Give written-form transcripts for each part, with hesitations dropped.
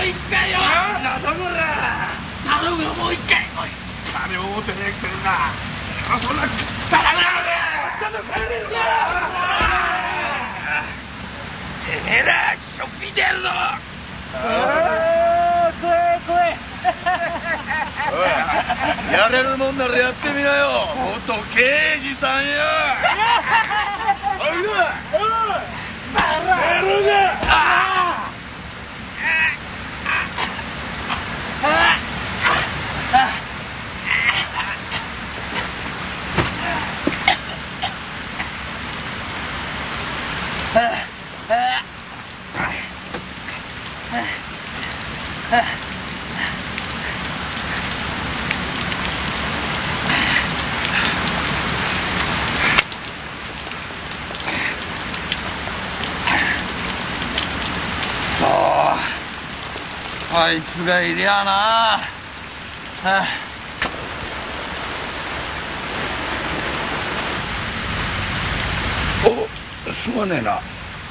一回よ。 なんだこら。 頼むよ、もう一回。 金を持ってねえくせにな。そんな頼むよ。ちょっと帰れるぞ。てめえらしょっぴいてやるぞ。 怖え怖え。 おい、やれるもんならやってみなよ。元刑事さんよ。おいだ。やろうが。あいつがいりゃな。お、すまねえな。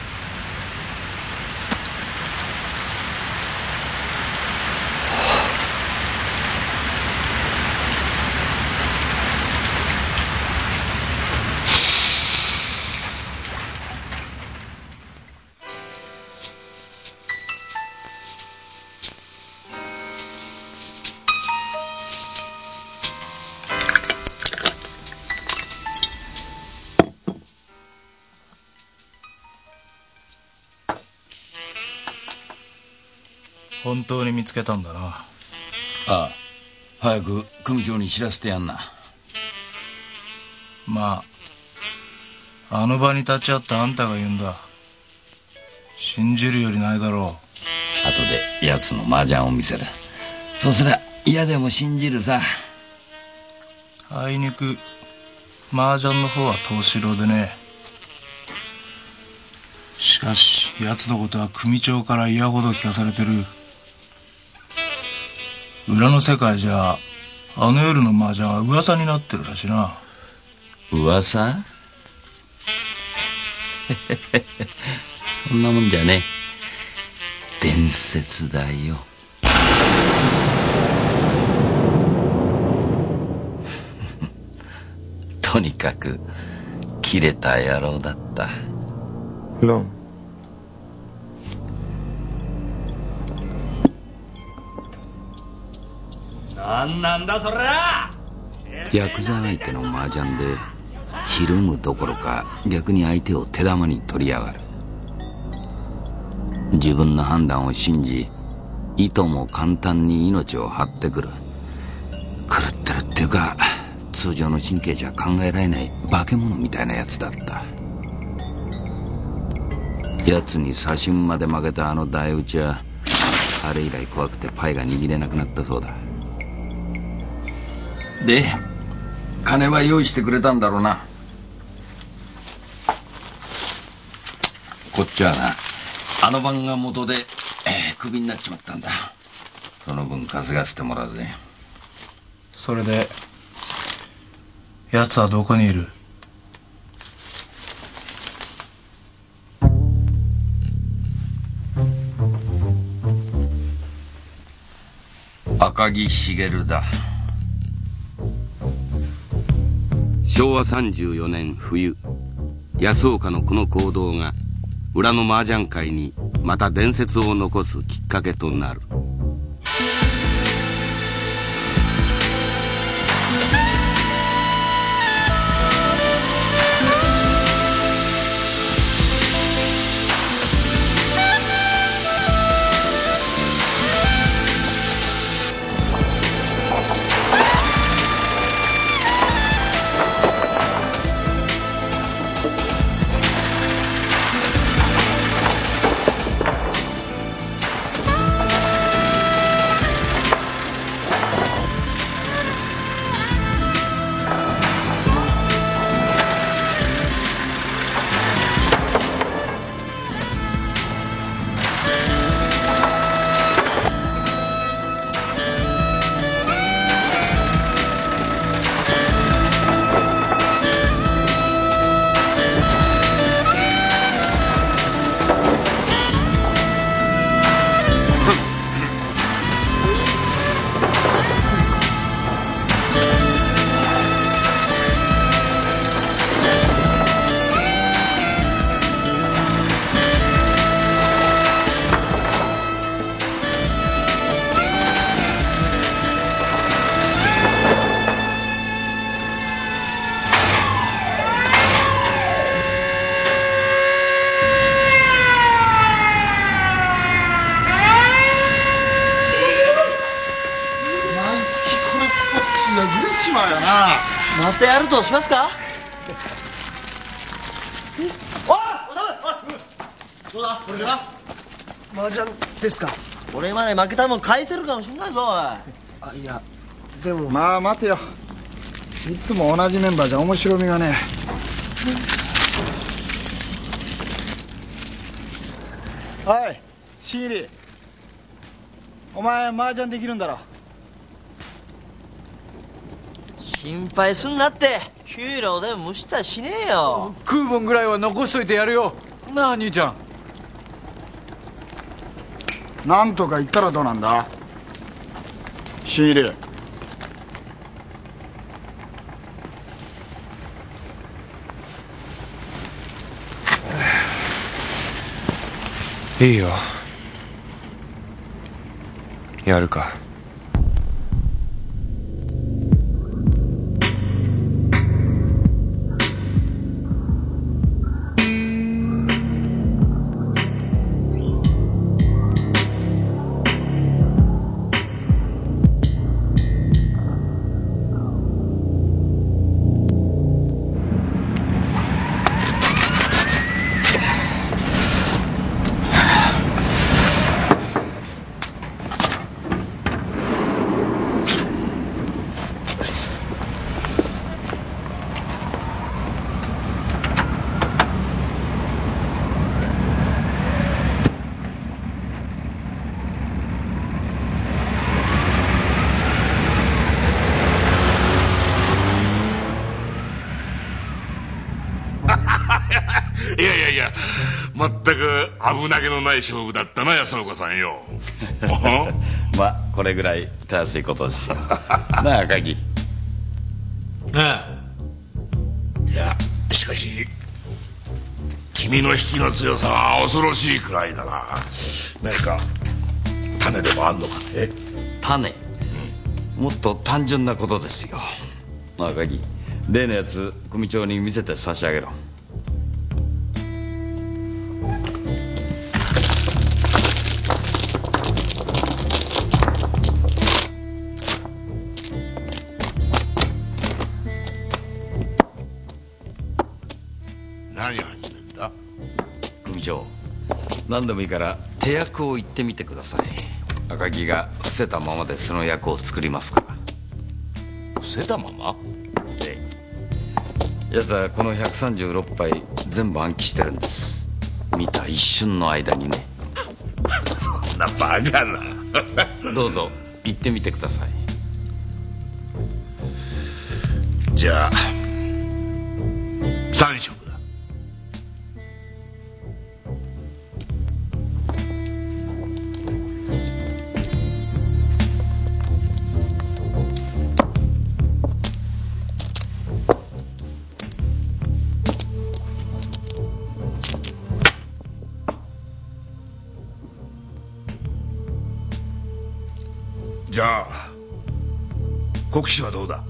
本当に見つけたんだな。 ああ、早く組長に知らせてやんな。 まああの場に立ち会ったあんたが言うんだ。信じるよりないだろう。 後で奴の麻雀を見せる。そうすりゃ嫌でも信じるさ。 あいにく麻雀の方は藤四郎でね。しかし奴のことは組長から嫌ほど聞かされてる。裏の世界じゃあの夜の麻雀は噂になってるらしいな。 噂？そんなもんじゃねえ。伝説だよ。とにかく切れた野郎だった。 ロン。 なんだそれは。 ヤクザ相手の麻雀でひるむどころか逆に相手を手玉に取りやがる。自分の判断を信じいとも簡単に命を張ってくる。狂ってるっていうか通常の神経じゃ考えられない化け物みたいなやつだった。奴に差しまで負けたあの大打ちはあれ以来怖くてパイが握れなくなったそうだ。で金は用意してくれたんだろうな。こっちはなあの晩が元でクビになっちまったんだ。その分稼がせてもらうぜ。 それで奴はどこにいる？ 赤木茂だ。 昭和34年冬、安岡のこの行動が裏の麻雀界にまた伝説を残すきっかけとなる。 よな。 またやるとしますか？おい、どうだ、これでな。 麻雀ですか？ 俺まで負けたもん返せるかもしんないぞ。おい。 あ、いやでも。 まあ待てよ、いつも同じメンバーじゃ面白みがねえ。おい新入り、お前麻雀できるんだろ？ 心配すんなって。給料全部無視したりしねえよ。 食う分ぐらいは残しといてやるよなあ兄ちゃん。 なんとか言ったらどうなんだ新入り。 いいよ、やるか。 いやいやいや、全く危なげのない勝負だったな安岡さんよ。 まあこれぐらいたやすいことですよなあ赤木。 あいやしかし君の引きの強さは恐ろしいくらいだな。何か種でもあんのかね？ 種、もっと単純なことですよ。赤木、例のやつ組長に見せて差し上げろ。 何が入ってんだ？ 組長、何でもいいから手役を言ってみてください。赤木が伏せたままでその役を作りますから。 伏せたまま？ ええ、奴はこの136杯全部暗記してるんです。見た一瞬の間にね。 そんなバカな。 どうぞ言ってみてください。 じゃあ3食だ。じゃあ国士はどうだ？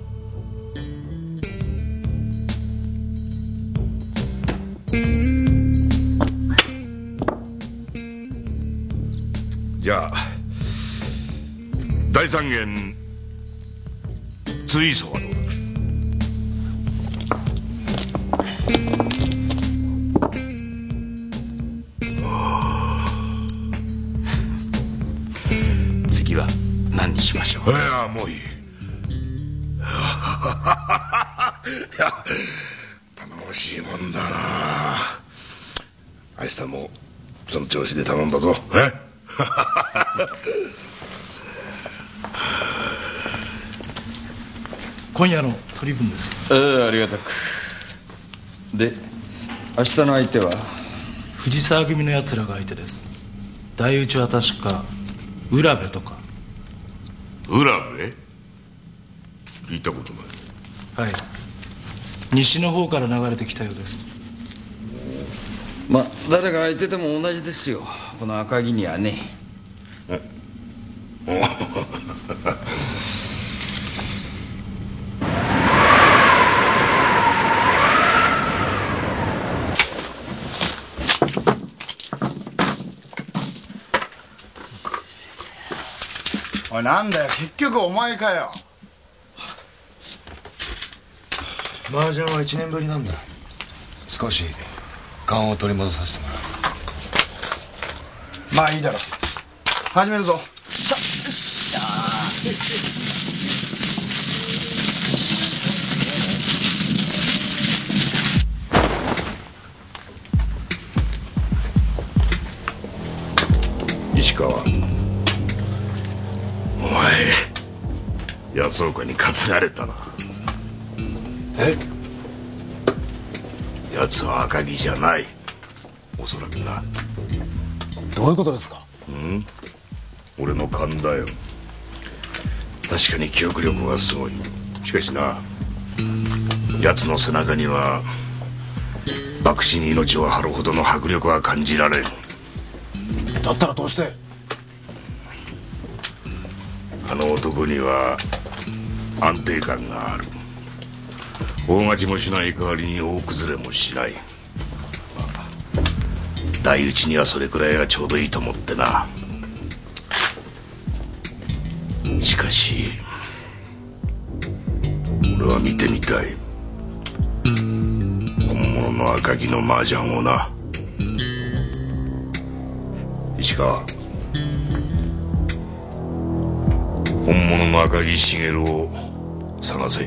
じゃあ第三元ツイーソはどうだ？ 次は何にしましょう？ いやもういい。いや頼もしいもんだな。明日もその調子で頼んだぞ。 今夜の取り分です。 ありがたく。で明日の相手は？ 藤沢組のやつらが相手です。台打ちは確か浦部とか。 浦部？聞いたことない。 はい、西の方から流れてきたようです。 まあ誰が相手でも同じですよ、この赤木にはね。 おいなんだよ結局お前かよ。 麻雀は1年ぶりなんだ。少し勘を取り戻させてもらう。 まあいいだろう。始めるぞ。 石川、お前安岡に担がれたな。奴は赤城じゃない、おそらくな。 どういうことですか？ 俺の勘だよ。確かに記憶力はすごい。しかしな、奴の背中には博打に命を張るほどの迫力は感じられん。 だったらどうして？ あの男には安定感がある。大勝ちもしない代わりに大崩れもしない。大打ちにはそれくらいがちょうどいいと思ってな。しかし俺は見てみたい、本物の赤城の麻雀をな。石川、本物の赤城茂を探せ。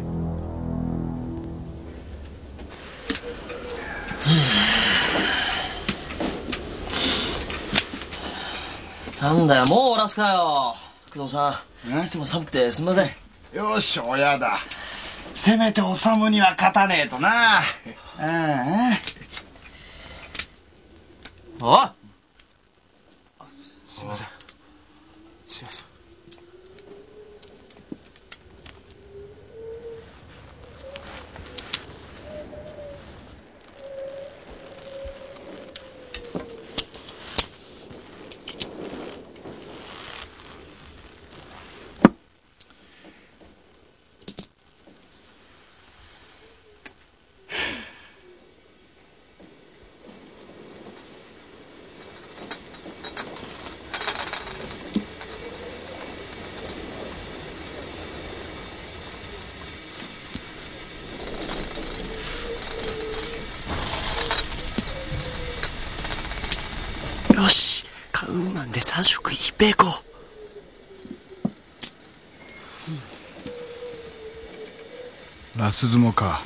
なんだよ、もう終わらすかよ。工藤さん、いつも寒くてすみません。 よし、親だ。せめておさむには勝たねえとな。 おい、 すいません。すいません。 よし、買うマンで3食いっぺいこう。ラス相撲か。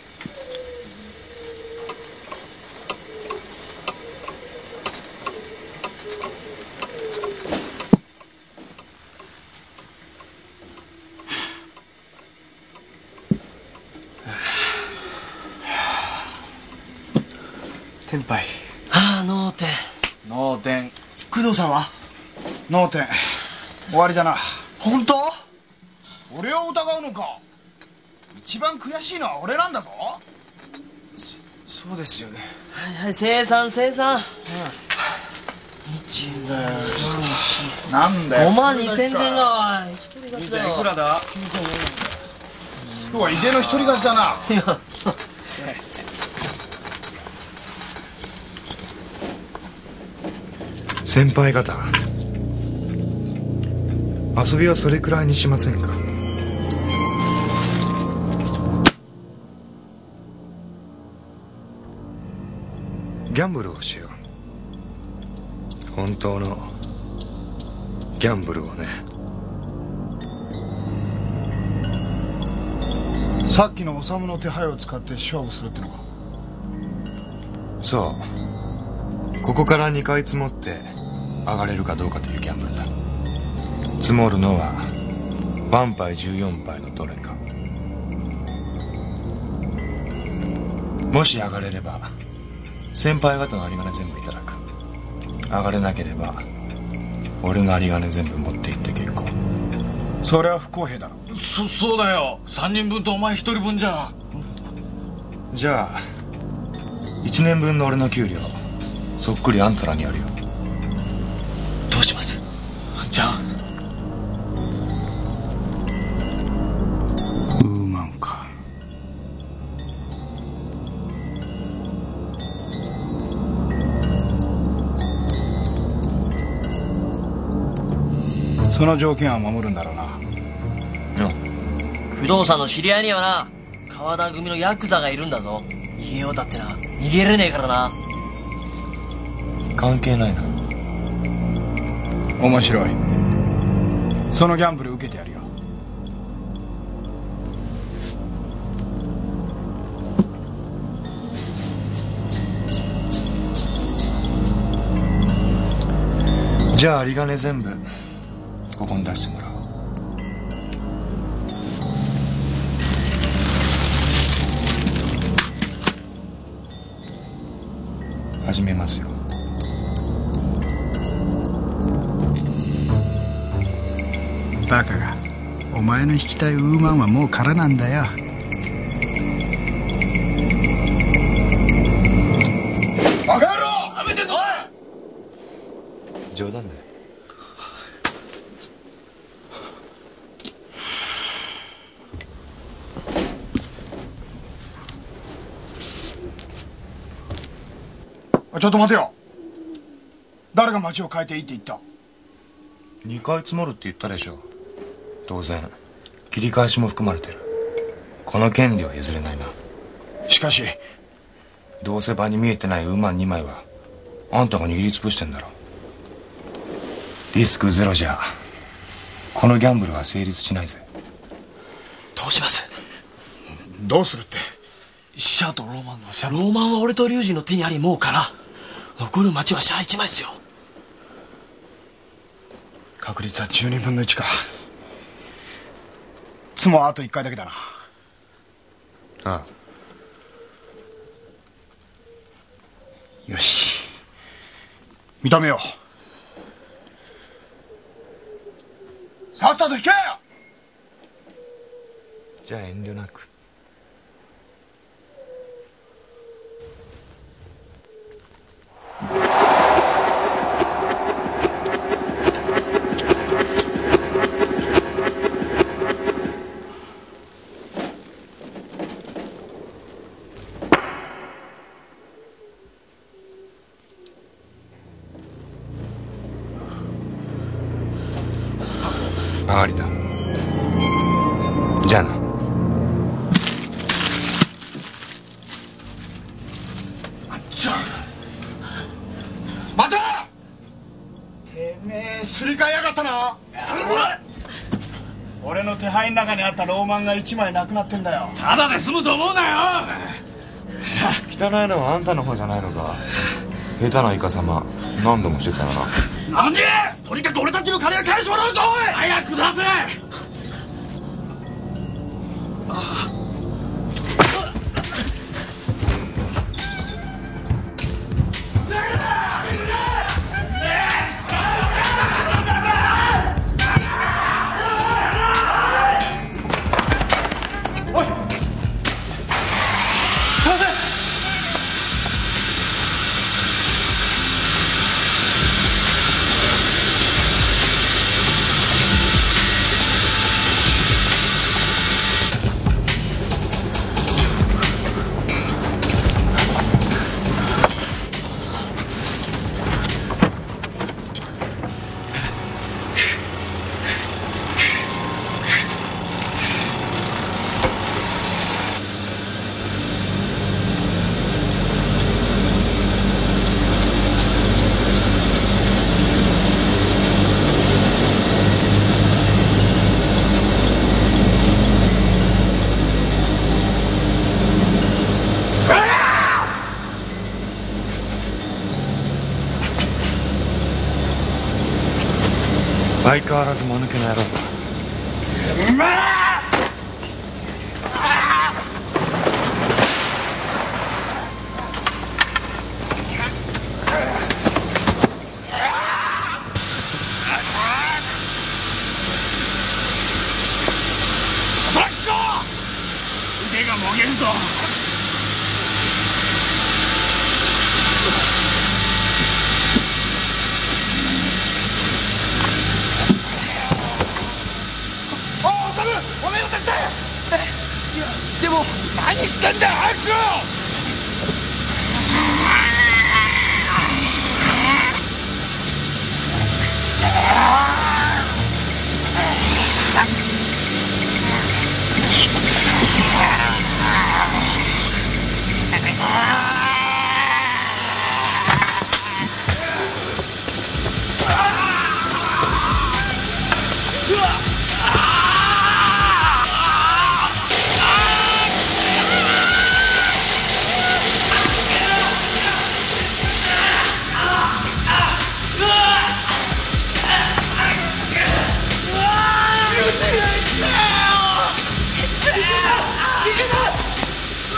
天杯。 ああ、脳天。 脳天。 工藤さんは？ 脳天終わりだな。 本当？ 俺を疑うのか？一番悔しいのは俺なんだぞ。そうですよね。 はいはい、生産。1、2、3、4。 なんだよ。 5万2000点がおい、一人勝ちだよ。 いくらだ？今日は井出の一人勝ちだな。 いや、 先輩方、遊びはそれくらいにしませんか？ギャンブルをしよう。本当のギャンブルをね。 さっきの修の手配を使って勝負するってのか？ そう、ここから2回積もって上がれるかどうかというギャンブルだ。積もるのは1杯14杯のどれか。もし上がれれば先輩方の有り金全部いただく。上がれなければ俺の有り金全部持って行って結構。 それは不公平だろ。 そうだよ。3人分とお前1人分じゃ。 じゃあ1年分の俺の給料そっくりあんたらにやるよ。 どうします？ じゃあウーマンか。その条件は守るんだろうな。 工藤さんの知り合いにはな、 川田組のヤクザがいるんだぞ。逃げようだってな逃げれねえからな。 関係ないな。 面白い。そのギャンブル受けてやるよ。 じゃあ有り金全部ここに出してもらおう。始めますよ。 バカが、お前の引きたいウーマンはもう空なんだよ。バカ野郎！やめてんの！ 冗談だよ。 ちょっと待てよ。誰が町を変えていいって言った？ 2回積もるって言ったでしょ。当然切り返しも含まれてる。この権利は譲れないな。 しかしどうせ場に見えてないウーマン2枚はあんたが握りつぶしてんだろ。リスクゼロじゃこのギャンブルは成立しないぜ。 どうします？ どうするって？ シャアとローマンのシャア。 ローマンは俺と龍二の手にありもうから残る町はシャア1枚っすよ。 確率は12分の1か。ツモはあと1回だけだな。 ああ。よし、認めよう。さっさと引け！ じゃあ遠慮なく。上がりだ。じゃあな。 待て！てめえすり替えやがったな。俺の手配の中にあったローマンが1枚なくなってんだよ。 ただで済むと思うなよ。 汚いのはあんたの方じゃないのか。下手なイカ様何度もしてたな。 何？とにかく俺たちの金は返してもらうぞ！おい！ 早く出せ！ 相変わらず間抜けの野郎だ。 腕がもげるぞ。 おめえの手伝え！いや、でも何してんだよ！早くしろ！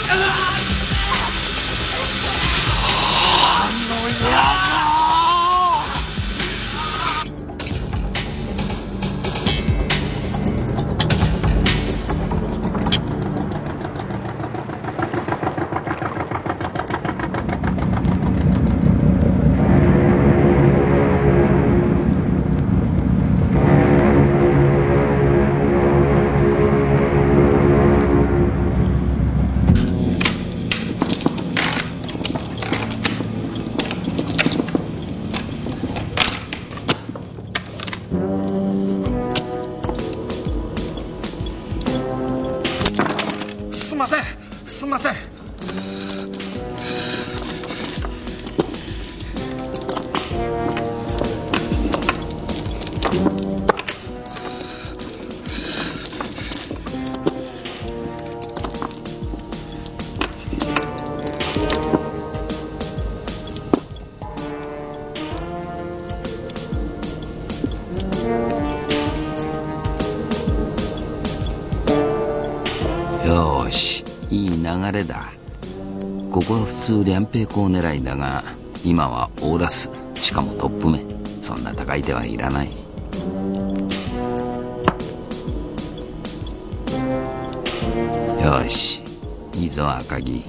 すんませんすんません。 よーし、いい流れだ。ここは普通両平校狙いだが、今はオーラス、しかもトップ目。そんな高い手はいらない。よーし、いいぞ赤城。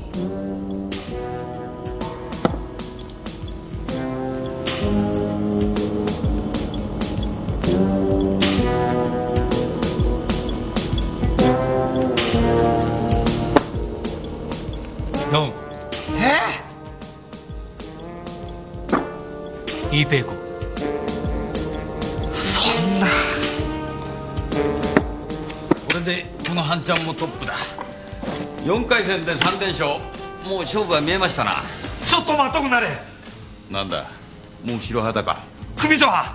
ロンイーペイコ。 そんな。 これでこの半ちゃんもトップだ。4回戦で3連勝。もう勝負は見えましたな。 ちょっと待っとくなれ。 なんだ、もう白旗か。 組長は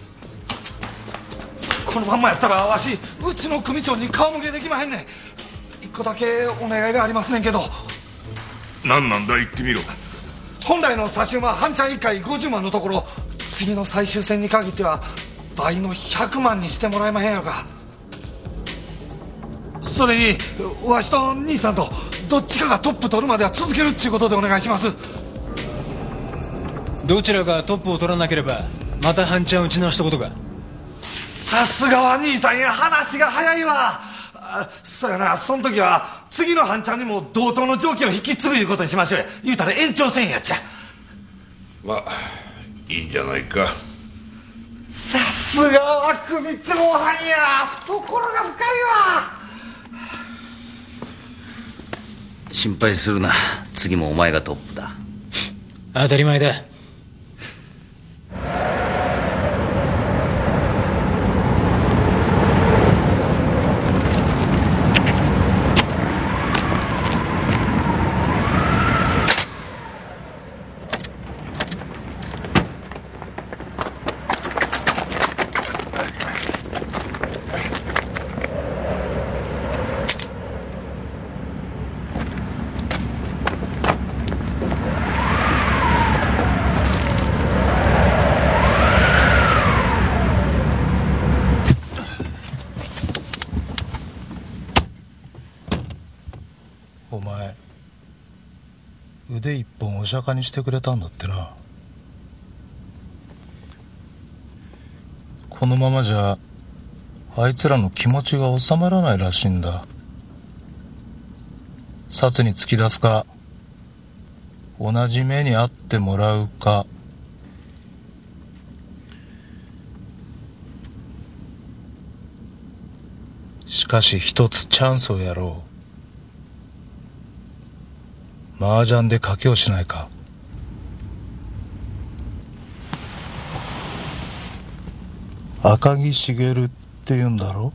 このまんまやったらわしうちの組長に顔向けできまへんねん。一個だけお願いがありますねんけど。 何なんだ言ってみろ。 本来の差し馬半ちゃん1回50万のところ、次の最終戦に限っては倍の100万にしてもらえまへんやろか。それにわしと兄さんとどっちかがトップ取るまでは続けるっちゅうことでお願いします。 どちらがトップを取らなければまた半ちゃん打ち直したことか。 さすがは兄さんや、話が早いわ。そうやな、その時は次の半ちゃんにも同等の条件を引き継ぐいうことにしましょうや。言うたら延長戦やっちゃ。 まあいいんじゃないか。 さすがは組長はんや、懐が深いわ。 心配するな、次もお前がトップだ。 当たり前だ。 お前腕一本お釈迦にしてくれたんだってな。このままじゃあいつらの気持ちが収まらないらしいんだ。札に突き出すか同じ目に遭ってもらうか。しかし一つチャンスをやろう。麻雀で賭けをしないか。赤木茂って言うんだろ。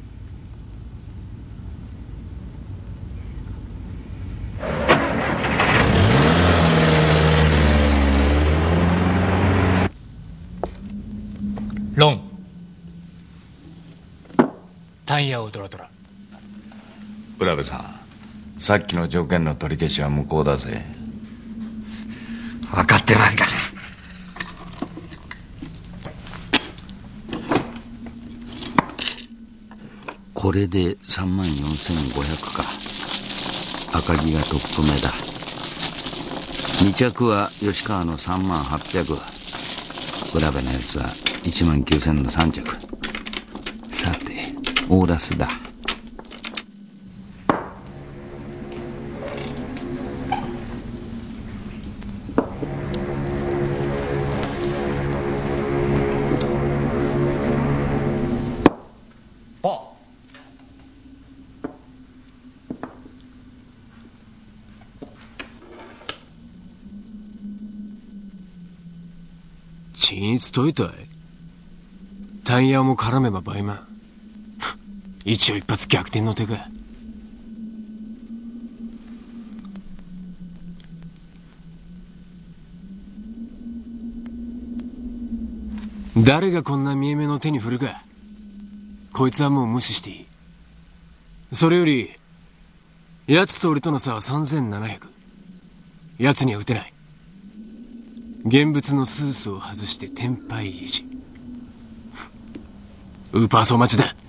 ロンタンヤオドラドラ。 浦部さん、さっきの条件の取り消しは無効だぜ。 分かってないから。 これで34,500か。 赤木がトップ目だ。2着は吉川の3800、浦部のやつは19000の3着。さてオーラスだ。 均一解いたい。タイヤも絡めば倍満。一応一発逆転の手か。誰がこんな見え目の手に振るか。こいつはもう無視していい。それより奴と俺との差は3700。奴には撃てない。現物のスースを外してテンパイ維持。ウーパーソー待ちだ。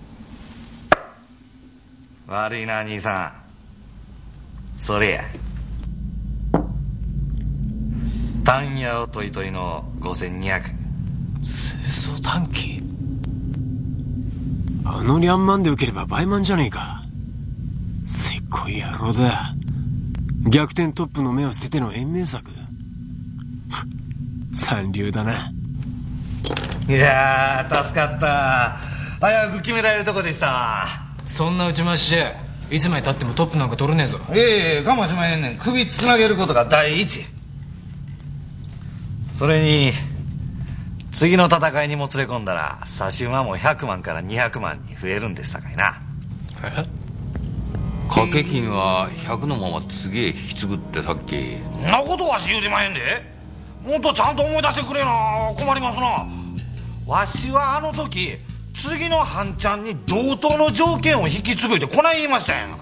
悪いな兄さん。それや単ヤをトイトイの5200。 スーソー短期。あのリャンマンで受ければ倍満じゃねえか。せっこい野郎だ。逆転トップの目を捨てての延命策。三流だな。 いやー助かった。早く決められるとこでした。 そんな打ち回しじゃいつまでたってもトップなんか取れねえぞ。 かもしまへんねん。首つなげることが第一。それに次の戦いにもつれ込んだら差し馬も100万から200万に増えるんですさかいな。 掛け金は100のまま次へ引き継ぐってさっき。 そんなことはし言うてまへんで。もっとちゃんと思い出してくれな。困りますな。わしはあの時次の半ちゃんに同等の条件を引き継ぐってこない言いましたやん。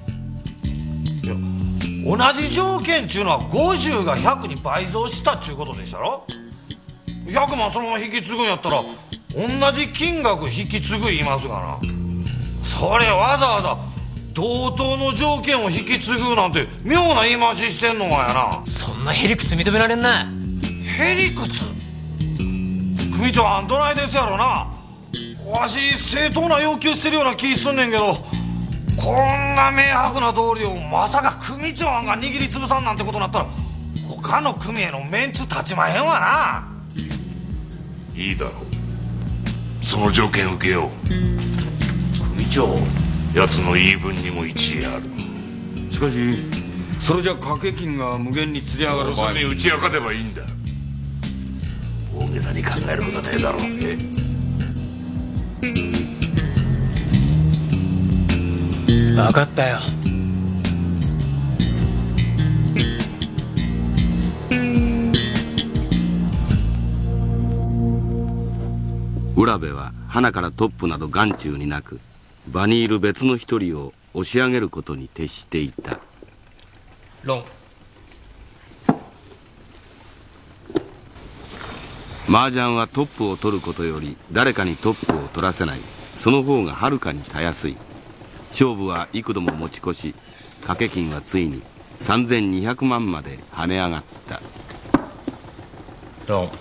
いや同じ条件っちゅうのは50が100に倍増したっちゅうことでしたろ。100万そのまま引き継ぐんやったら同じ金額引き継ぐ言いますがな。それわざわざ同等の条件を引き継ぐなんて妙な言い回ししてんのがやな。 そんなへりくつ認められんな。 へりくつ組長あんどないですやろな。わし正当な要求してるような気すんねんけど、こんな明白な道理をまさか組長案が握りつぶさんなんてことになったら他の組へのメンツ立ちまへんわな。 いいだろう。その条件受けよう。組長、奴の言い分にも一理ある。 しかしそれじゃ掛け金が無限につり上がる場合それに打ち明かればいいんだ。大げさに考えることはねえだろう。 分かったよ。 浦部は花からトップなど眼中になく、場にいる別の一人を押し上げることに徹していた。 ロン。 麻雀はトップを取ることより誰かにトップを取らせない、その方がはるかにたやすい。勝負は幾度も持ち越し、掛け金はついに3200万まで跳ね上がった。 ロン。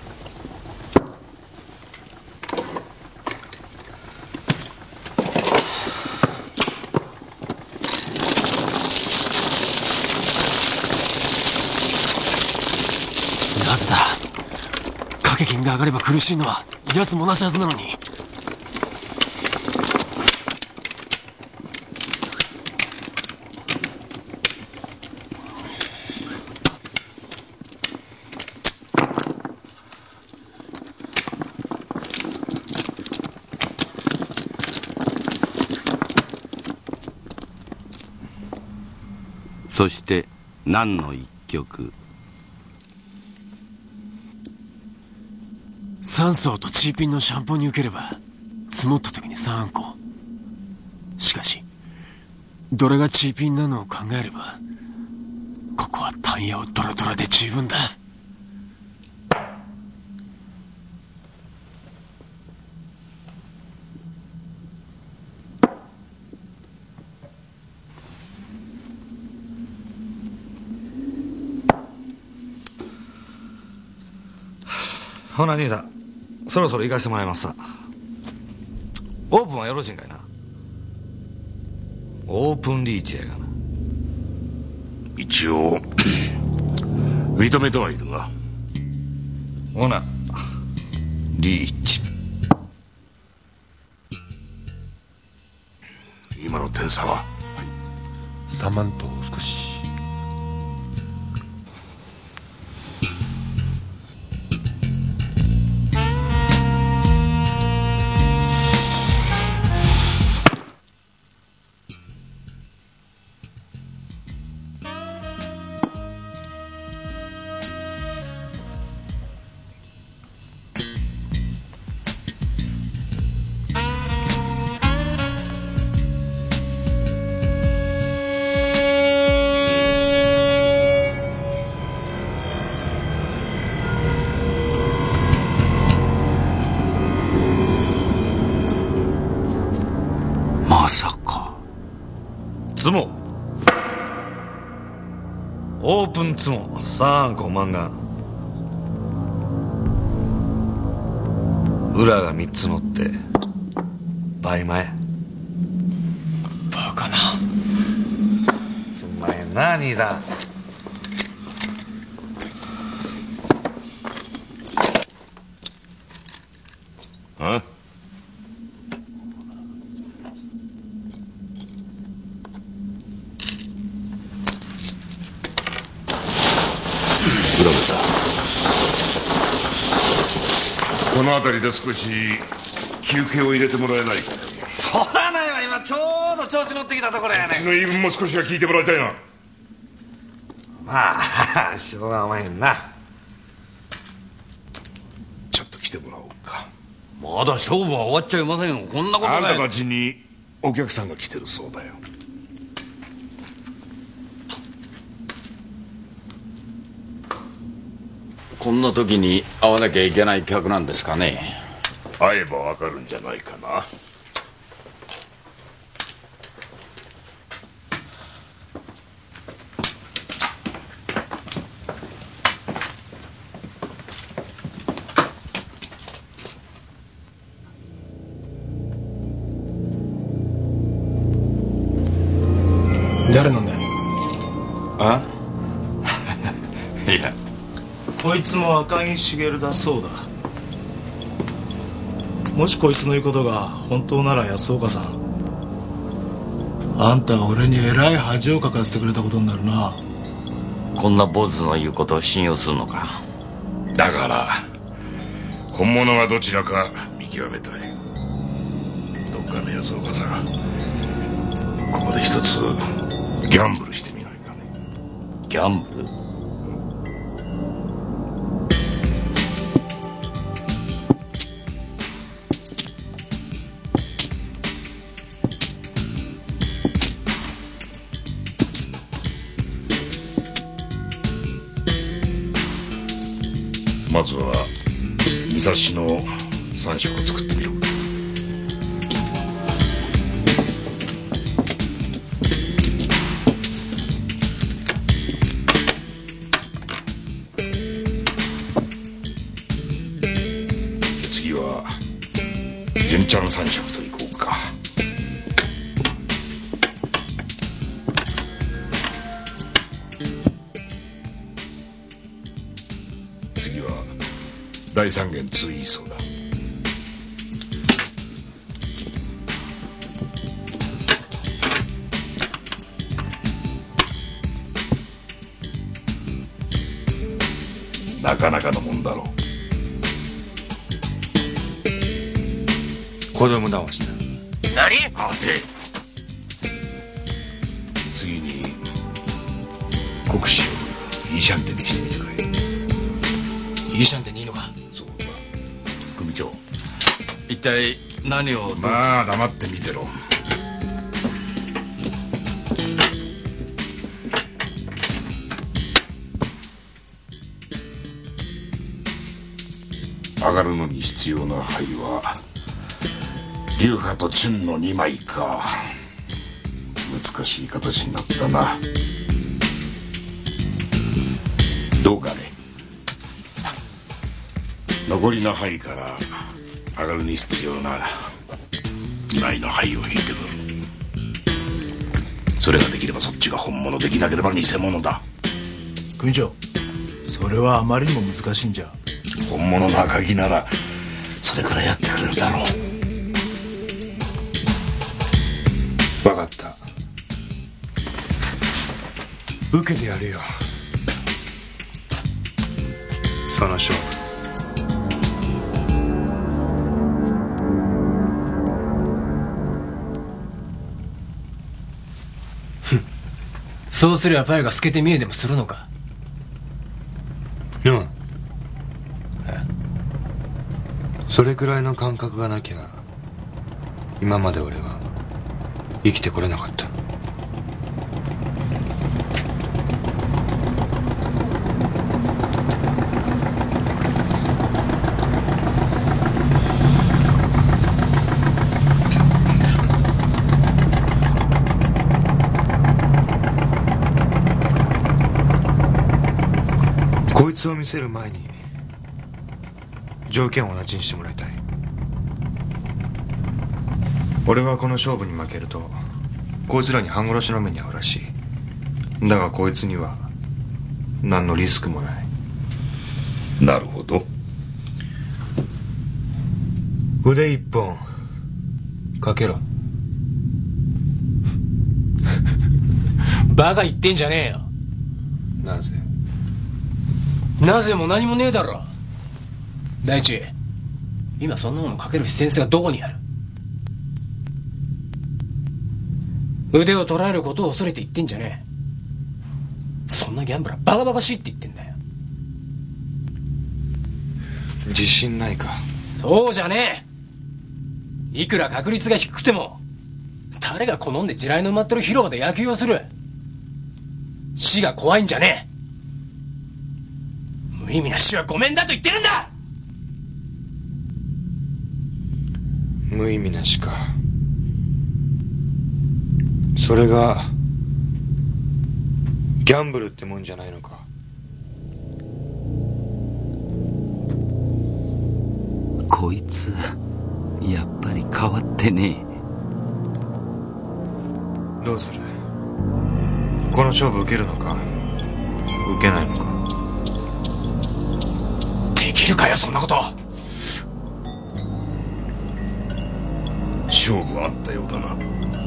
なぜだ。掛け金が上がれば苦しいのは奴も同じはずなのに。 そして何の一曲。 3層とチーピンのシャンポンに受ければ積もった時に3個。しかしどれがチーピンなのを考えればここはタンヤをドラドラで十分だ。 ほな兄さん、そろそろ行かせてもらいますさ。オープンはよろしいんかいな。オープンリーチやがな。 一応認めてはいるが。 ほなリーチ。今の点差は 3万と少し。 まさか。 ツモオープンツモ3個漫画裏が3つ乗って倍前。 バカな。 すんまへんな兄さん。 あ浦部さん、この辺りで少し休憩を入れてもらえないか。 そらないわ、今ちょうど調子乗ってきたところやねん。 うちの言い分も少しは聞いてもらいたいな。 まあしょうがおまへんな。 ちょっと来てもらおうか。 まだ勝負は終わっちゃいませんよ。こんなことで。 あんたたちにお客さんが来てるそうだよ。 こんな時に会わなきゃいけない客なんですかね。 会えばわかるんじゃないかな。 誰なんだよ。 あいや、 こいつも赤木茂だそうだ。もしこいつの言うことが本当なら安岡さん、あんたは俺にえらい恥をかかせてくれたことになるな。 こんな坊主の言うことを信用するのか。 だから本物がどちらか見極めたい。どっかの安岡さん、ここで一つギャンブルしてみないかね。 ギャンブル？ まずは三差の3色を作ってみろ。次は純ちゃん3色といこうか。次は第三元2イーソーだ。なかなかのもんだろう。 子供騙しだ。 何？ 待て。次に国士をイーシャンテにしてみてくれ。 いいシャンテにいいのか。 そうだ。組長、 一体何を。 まあ黙って見てろ。上がるのに必要な牌は流派とチュンの2枚か。難しい形になったな。どうかね。 残りの牌から上がるに必要な2枚の牌を引いてくる。それができればそっちが本物、できなければ偽物だ。 組長、それはあまりにも難しいんじゃ。 本物の赤木ならそれくらいやってくれるだろう。 分かった、受けてやるよ、その勝負。 そうすればパイが透けて見えでもするのか。 うん、それくらいの感覚がなきゃ今まで俺は生きてこれなかった。こいつを見せる前に条件を同じにしてもらいたい。俺がこの勝負に負けるとこいつらに半殺しの目に遭うらしい。だがこいつには何のリスクもない。 なるほど。 腕一本かけろ。 バカ言ってんじゃねえよ。 なぜ？ なぜも何もねえだろ。大地、今そんなものかける必然性がどこにある？腕を取られることを恐れて言ってんじゃねえ。そんなギャンブラーバカバカしいって言ってんだよ。 自信ないか？ そうじゃねえ。いくら確率が低くても誰が好んで地雷の埋まってる広場で野球をする？死が怖いんじゃねえ。無意味な死はごめんだと言ってるんだ。 無意味な死か。それがギャンブルってもんじゃないのか？ こいつやっぱり変わってねえ。どうする？この勝負受けるのか受けないのか？ できるかよそんなこと。 勝負あったようだな。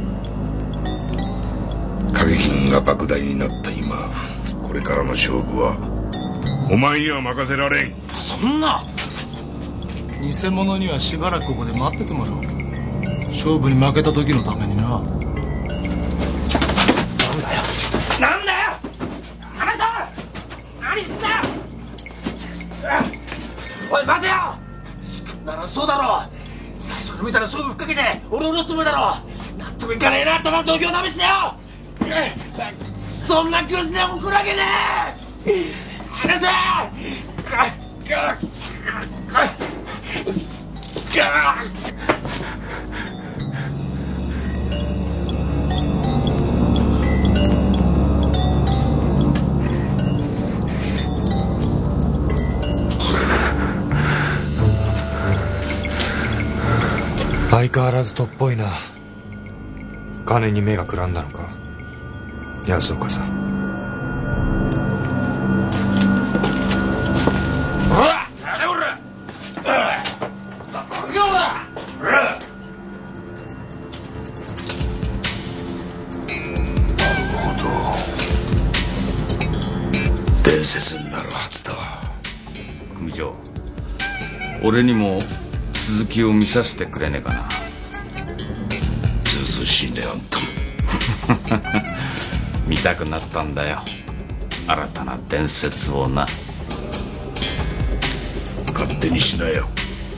影金が莫大になった今、これからの勝負はお前には任せられん。 そんな。 偽物にはしばらくここで待っててもらおう。勝負に負けた時のためにな。 なんだよなんだよ、離せ。何すんだよ。おい待てよ。ならそうだろう。最初から見たら勝負ふっかけて俺を下ろすつもりだろ。納得いかねえな。ただ度胸試してよ。そんな偶然も来るわけねえ。離せ。 相変わらずとっぽいな。金に目がくらんだのか安岡さん。 伝説になるはずだ。 組長、俺にも続きを見させてくれねえかな。 ずうずうしいねあんたも。 見たくなったんだよ、新たな伝説をな。 勝手にしなよ。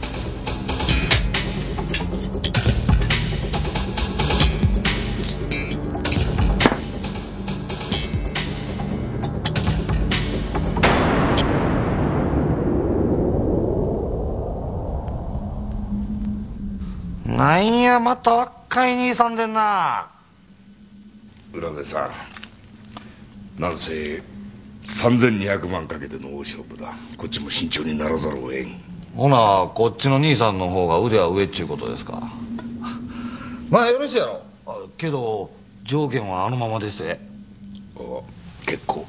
なんやまた若い兄さんでんな。 浦部さん、なんせ3200万かけての大勝負だ。こっちも慎重にならざるを得ん。 ほなこっちの兄さんの方が腕は上っちゅうことですか。まあよろしいやろ。けど条件はあのままです。 結構。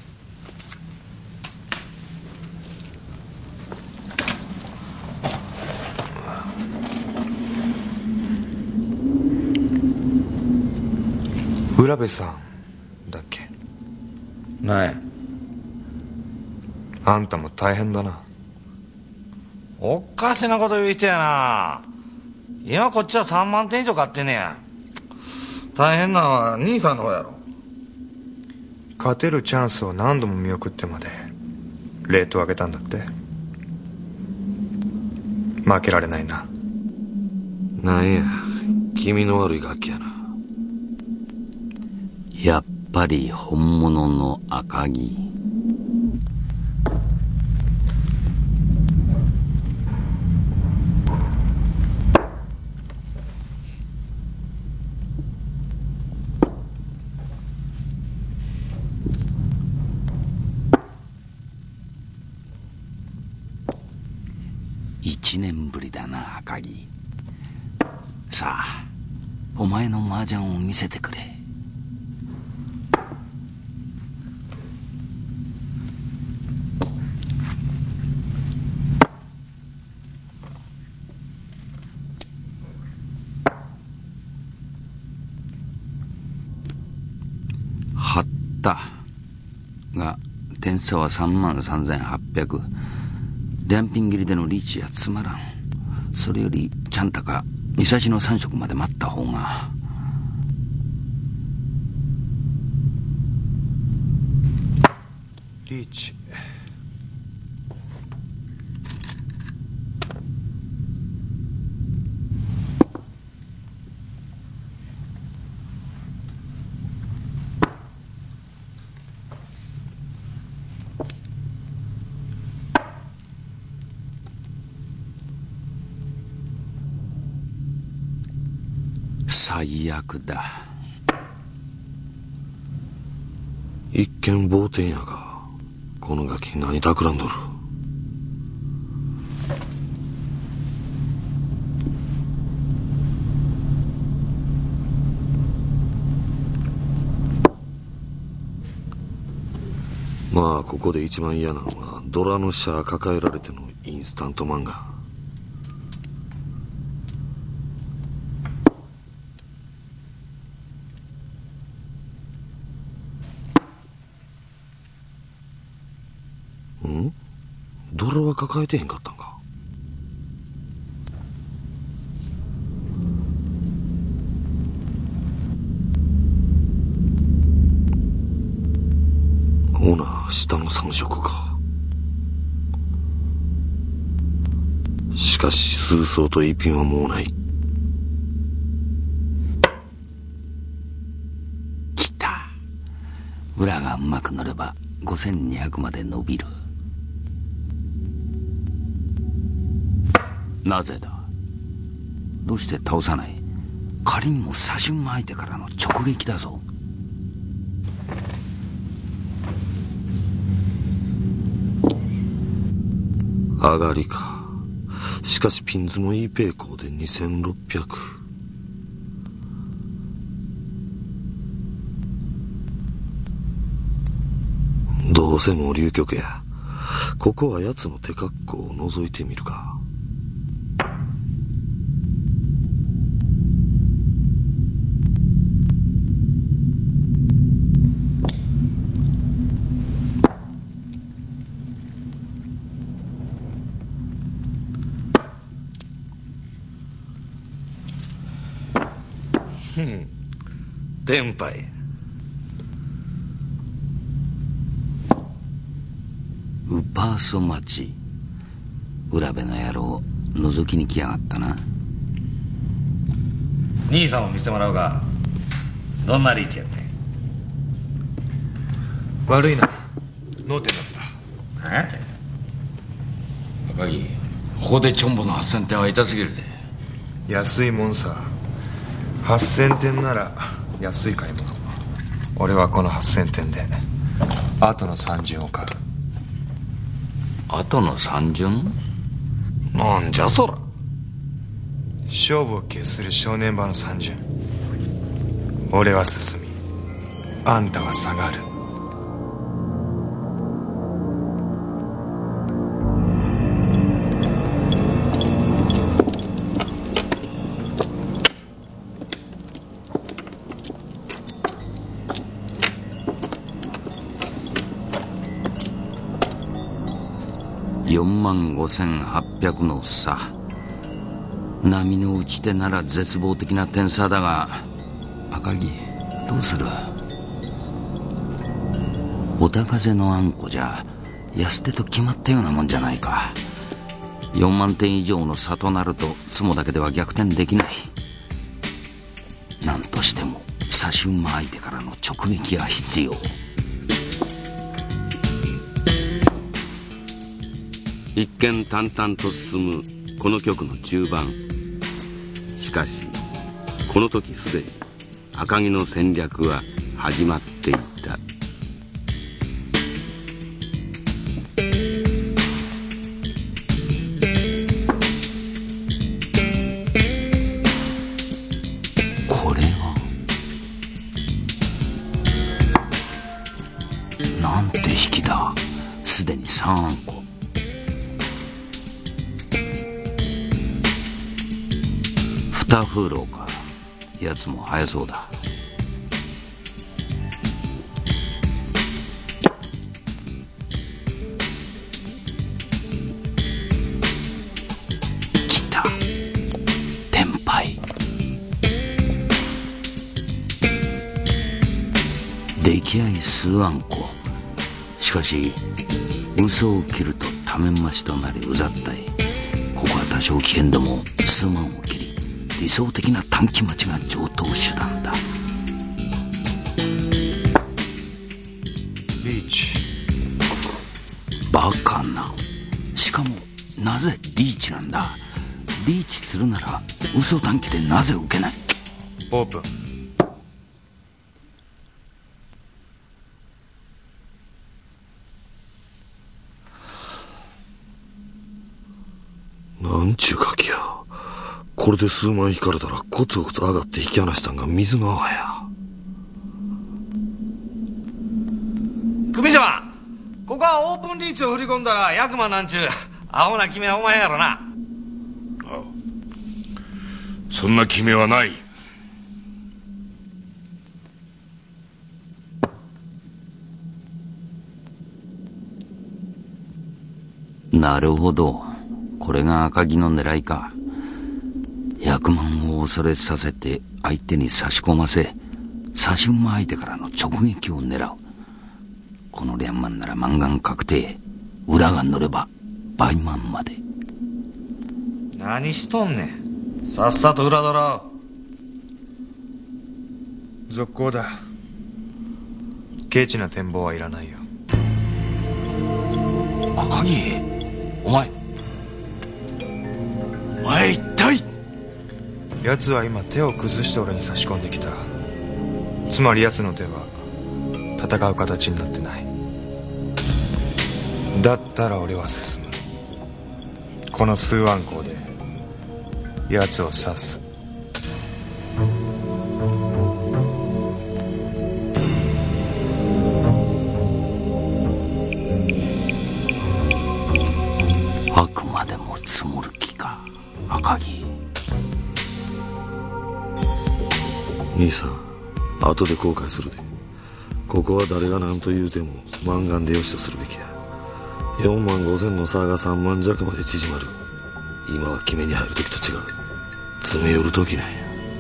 浦部さんだっけ。 ない。 あんたも大変だな。 おかしなこと言う人やな。今こっちは3万点以上買ってんねや。大変なのは兄さんの方やろ。 勝てるチャンスを何度も見送ってまでレートを上げたんだって。負けられないな。 なんや気味の悪い楽器やな。 やっぱり本物の赤城。1年ぶりだな赤城。さあお前の麻雀を見せてくれ。張ったが点差は33,800。両品切りでのリーチやつまらん。それよりちゃんたか二差しの3色まで待った方が。 リーチ。 最悪だ。 一見傍点やがこのガキ何企んどる。まあここで一番嫌なのはドラのシャー抱えられてのインスタント漫画。ドラは抱えてへんかったんか。ほな下の3色か。しかし数層と一品はもうない。 来た。裏がうまく乗れば5200まで伸びる。なぜだ。どうして倒さない。仮にも差し馬相手からの直撃だぞ。 上がりか。しかしピンズもいいペーコーで2600。どうせもう流局や。ここは奴の手格好を覗いてみるか。天杯。 ウパーソ町。浦部の野郎覗きに来やがったな。 兄さんを見せてもらうが、どんなリーチやって。 悪いな、脳天だった。 何やって赤木、ここでチョンボの8000点は痛すぎるで。 安いもんさ。8000点なら安い買い物。俺はこの8000点であとの3巡を買う。 あとの3巡？ なんじゃそら。 勝負を決する正念場の三巡。俺は進み、あんたは下がる。 45,800の差。波の打ち手なら絶望的な点差だが、赤木どうする？おた風のあんこじゃ安手と決まったようなもんじゃないか。4万点以上の差となるとツモだけでは逆転できない。何としても差し馬相手からの直撃が必要。 一見淡々と進むこの局の中盤。しかしこの時すでに赤城の戦略は始まっていた。 これはなんて引きだ。すでに3あんこ。2風浪か。やつも早そうだ。来た。天杯。出来合い数あんこ。しかし嘘を切るとため増しとなりうざったい。ここは多少危険でも数万を切り理想的な短期待ちが上等手段だ。 リーチ。 バカな。しかもなぜリーチなんだ。リーチするなら嘘短期でなぜ受けない。 オープン。 なんちゅうガキや。これで数万引かれたらコツコツ上がって引き離したんが水の泡や。 組長、ここはオープンリーチを振り込んだら役満なんちゅうアホな決めはお前やろな。 ああ、そんな決めはない。 なるほど。これが赤城の狙いか。役満を恐れさせて相手に差し込ませ、差し馬相手からの直撃を狙う。この連満なら満願確定。裏が乗れば倍満まで。 何しとんねん。さっさと裏取ろう。続行だ。ケチな展望はいらないよ。 赤城、お前一体。 奴は今手を崩して俺に差し込んできた。つまり奴の手は戦う形になってない。だったら俺は進む。この数万光で奴を刺す。 あくまでも積もる気か、赤城。 兄さん、後で後悔するで。ここは誰が何と言うても満願でよしとするべきや。4万5千の差が3万弱まで縮まる。今は決めに入る時と違う。詰め寄る時なん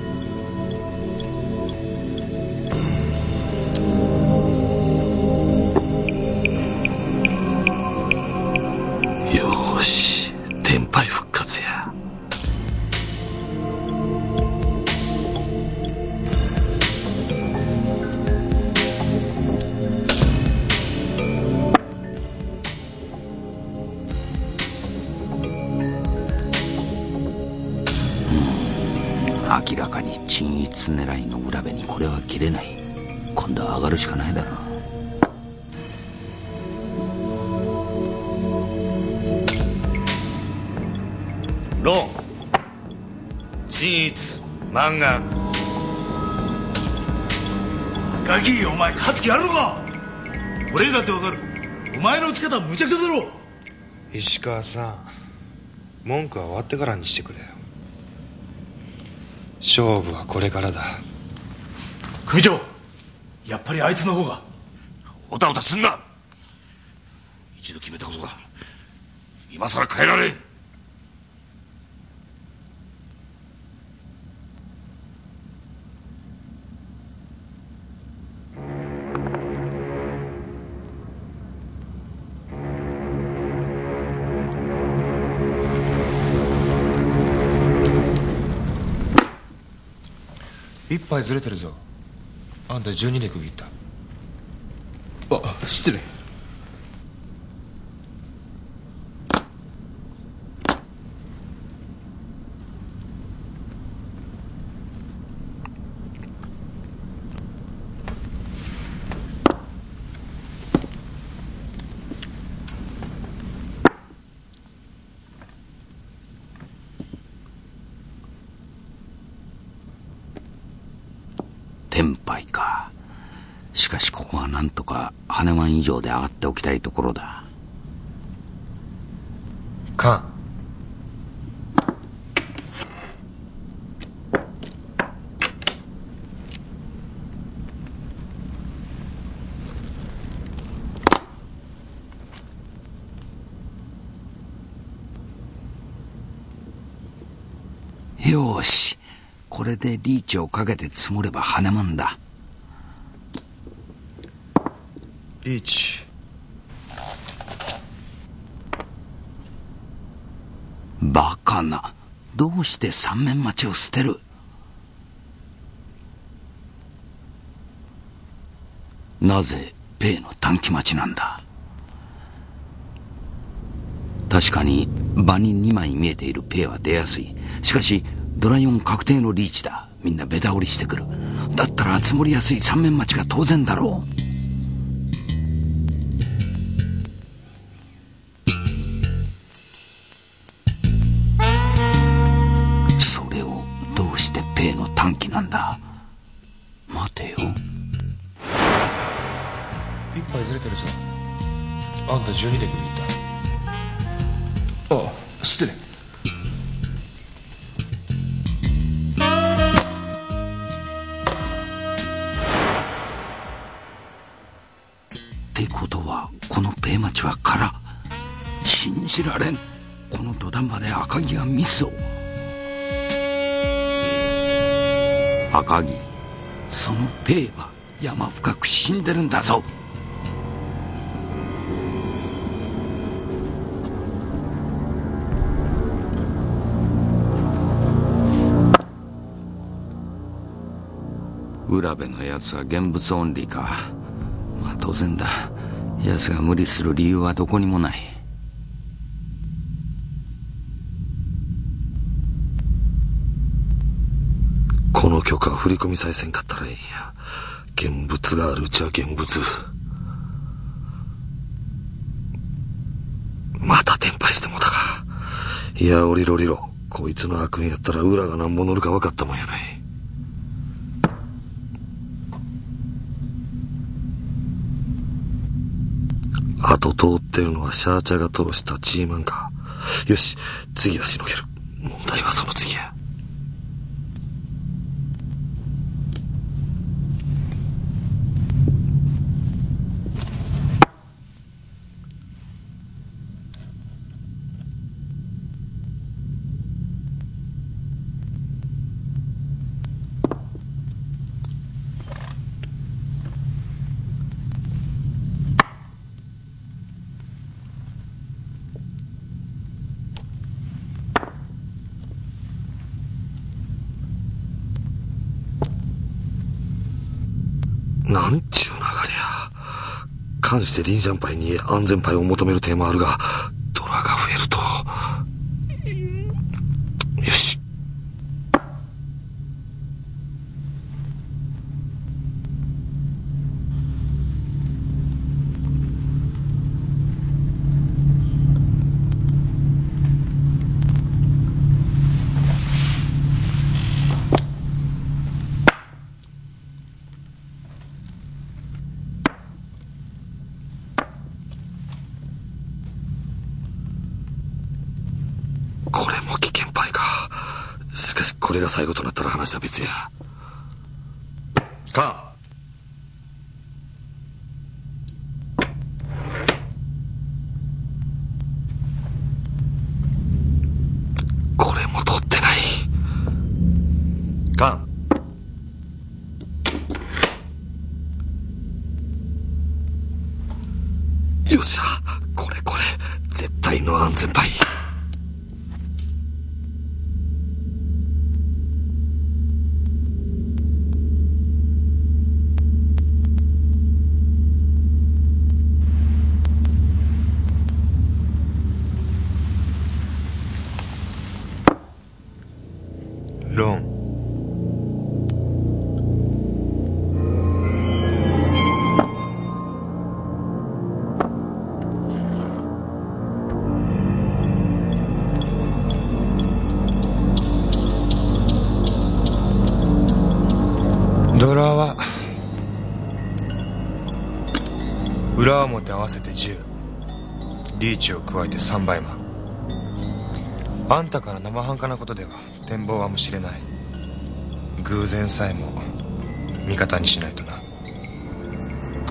や。よーし、天杯復活や。 明らかに鎮一狙いの裏辺にこれは切れない。今度は上がるしかないだろう。 新一漫画ガキ、お前勝つ気あるのか。俺だってわかる。お前の打ち方は無茶苦茶だろ。 石川さん、文句は終わってからにしてくれよ。勝負はこれからだ。 組長、やっぱりあいつの方が。 おたおたすんな。一度決めたことだ。今さら変えられん。 一杯ずれてるぞ。あんた12で区切った。 失礼。 テンパイか。しかしここはなんとか羽ワン以上で上がっておきたいところだ。 カン。 よし、これでリーチをかけて積もれば羽マンだ。 リーチ。 バカな。どうして三面待ちを捨てる。なぜペイの短期待ちなんだ。確かに場に2枚見えているペイは出やすい。しかしドラ4確定のリーチだ。みんなベタ折りしてくる。だったら積もりやすい三面待ちが当然だろう。それをどうしてペイの短期なんだ。待てよ。 一杯ずれてるぞ。あんた12で区切った。 失礼。 ってことはこのペイ待ちは空。信じられん。この土壇場で赤城がミスを。赤城、そのペイは山深く死んでるんだぞ。浦部のやつは現物オンリーか。まあ当然だ。やつが無理する理由はどこにもない。 この曲は振り込みさえせんかったらええんや。現物があるうちは現物。また転廃してもだか。いや、降りろ降りろ。こいつの悪運やったら裏がなんぼ乗るか分かったもんやない。あと通ってるのはシャーチャが通したチーマンか。よし、次はしのげる。問題はその次や。なんちゅう流れや。関してリンジャンパイに安全パイを求める点もあるが、ドラが増えると。よし。 しかしこれが最後となったら話は別や。 カン、これも取ってない。 カン、 よっしゃ、これ絶対の安全牌。 ロン。ドラは裏表合わせて10、リーチを加えて3倍マン。あんたから生半可なことでは展望はもしれない。偶然さえも味方にしないとな。 偶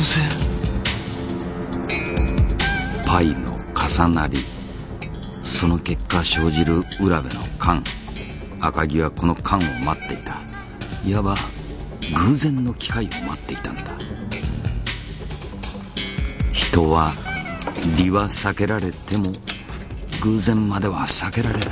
然？ パイの重なり、その結果生じる浦部の勘。赤城はこの勘を待っていた。いわば偶然の機会を待っていたんだ。人は利は避けられても偶然までは避けられない。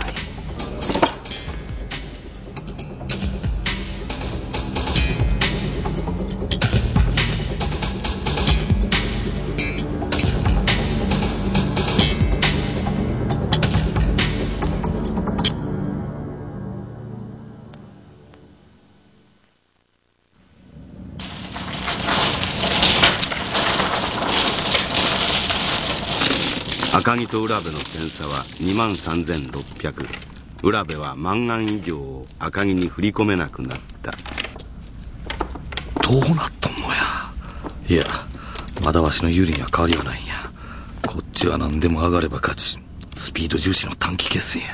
赤城と浦部の点差は23,600。浦部は万貫以上を赤城に振り込めなくなった。 どうなっとんのや。いや、まだわしの有利には変わりはないんや。こっちは何でも上がれば勝ち。スピード重視の短期決戦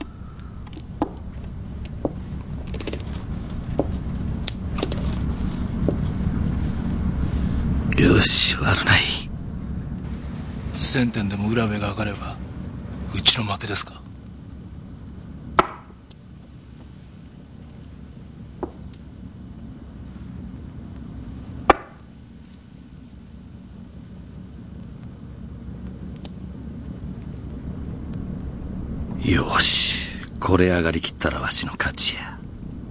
や。よし、悪ない。 1000点でも浦部が上がればうちの負けですか。 よし、これ上がりきったらわしの勝ちや。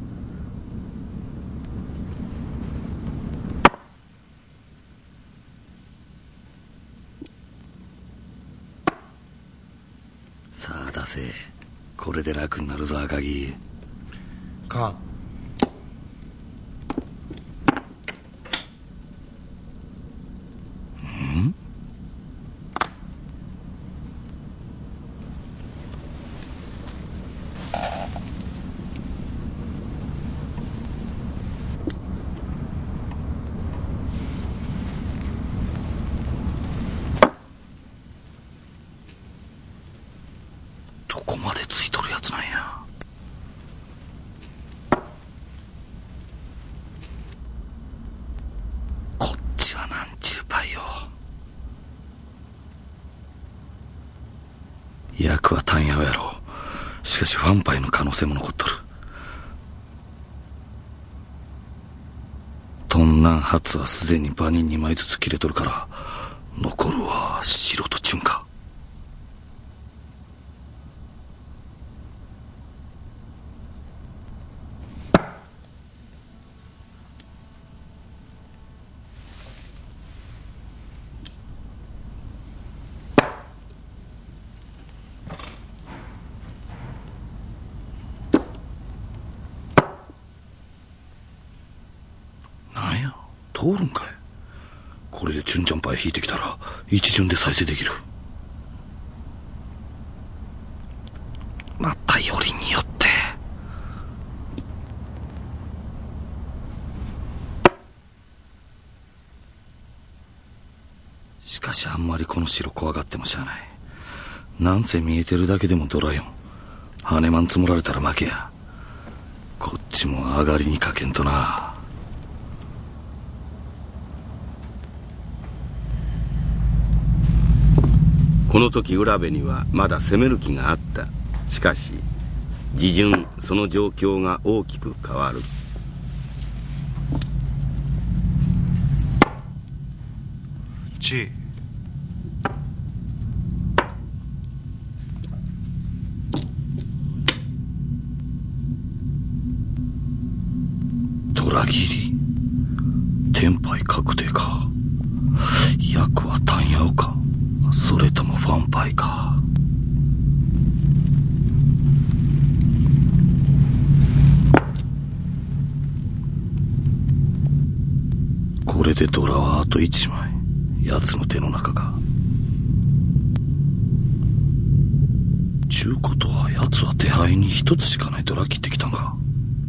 さあ出せ。これで楽になるぞ赤城。 カン。 ん？どこまでついとるやつなんや。こっちはなんちゅうパイよ。役は単野やろう。しかしファンパイの可能性も残っとる。トンナン発はすでに場に2枚ずつ切れとるから残るは白とチュンか。なんや、通るんかい。これでチュンチャンパイ引いてきたら一巡で再生できる。またよりによって。しかしあんまりこの城怖がってもしゃあない。なんせ見えてるだけでもドラよ。羽マン積もられたら負けや。 こっちも上がりにかけんとな。 この時浦部にはまだ攻める気があった。しかし次順その状況が大きく変わる。 G。 虎切り天敗確定か。役は単ヤオか、それともファンパイか。これでドラはあと1枚。奴の手の中か。ちゅうことは奴は手配に1つしかないドラ切ってきたんか。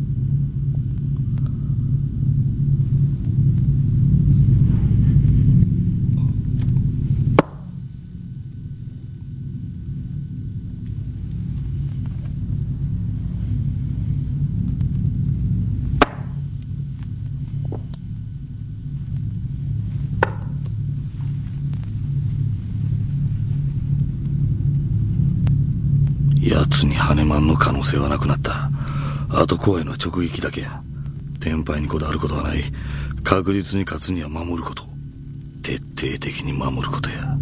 奴に羽マンの可能性はなくなった。あと怖いのは直撃だけや。天敗にこだわることはない。確実に勝つには守ること、徹底的に守ることや。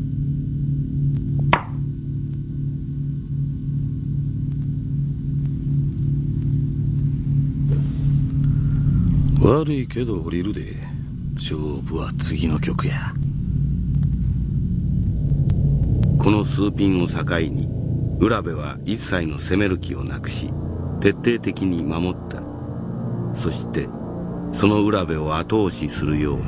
悪いけど降りるで。勝負は次の曲や。 この数ピンを境に浦部は一切の攻める気をなくし、徹底的に守った。そしてその浦部を後押しするように、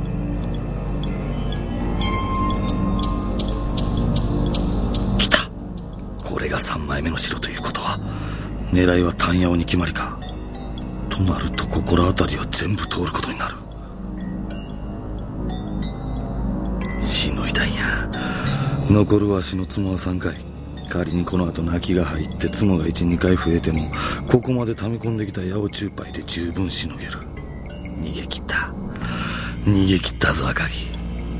来た。これが3枚目の城ということは、狙いは単ヤオに決まりか。となると心当たりは全部通ることになる。しのいだんや。残るわしの妻は3回。仮にこの後泣きが入って妻が 1,2 回増えても、ここまで溜め込んできた八百中杯で十分しのげる。逃げ切ったぞ赤城。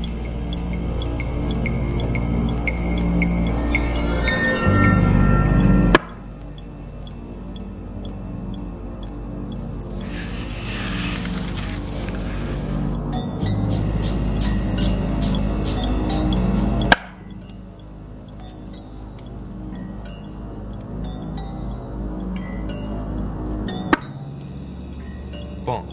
ポン。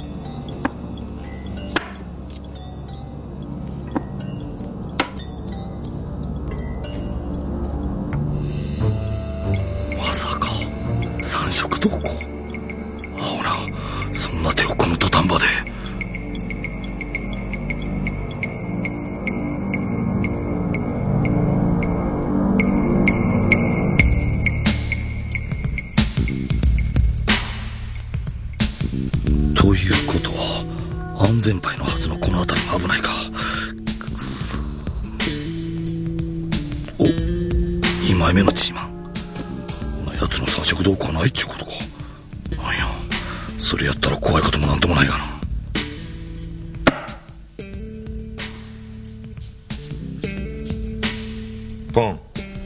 まさか三色同行。青な、そんな手をこの土壇場で。ということは安全牌のはずのこの辺りも危ないか。くそ。お、2枚目のチーマン。こんなやつの三色同行はないっちゅうことか。なんや、それやったら怖いこともなんともないがな。 ポン。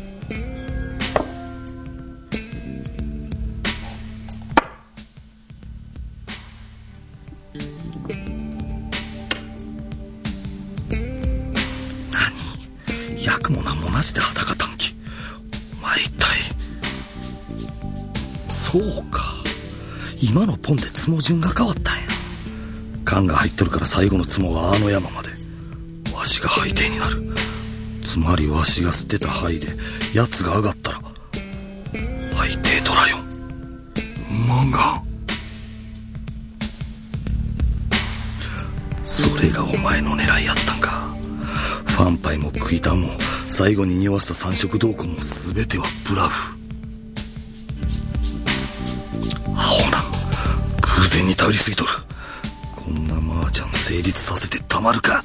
役もなんもなしで裸短期。お前一体。そうか、今のポンでつも順が変わったんや。缶が入っとるから最後のつもはあの山まで。わしが敗帝になる。つまりわしが捨てた灰でやつが上がったら敗帝ドラよ。漫画。それがお前の狙いやったんか。ファンパイも食いたんも最後に匂わせた三色同行も全てはブラフ。アホな、偶然に頼りすぎとる。こんな麻雀成立させてたまるか。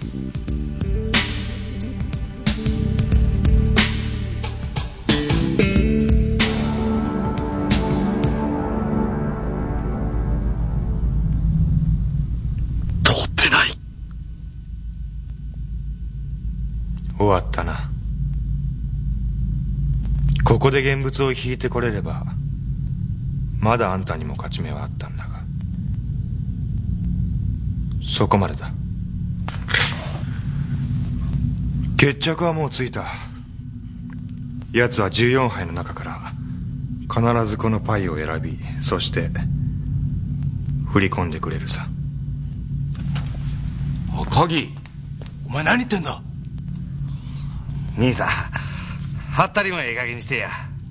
で現物を引いてこれればまだあんたにも勝ち目はあったんだが、そこまでだ。決着はもうついた。奴は14杯の中から必ずこのパイを選び、そして振り込んでくれるさ。 赤木、お前何言ってんだ。 兄さん、はったりもええ加減にしてや。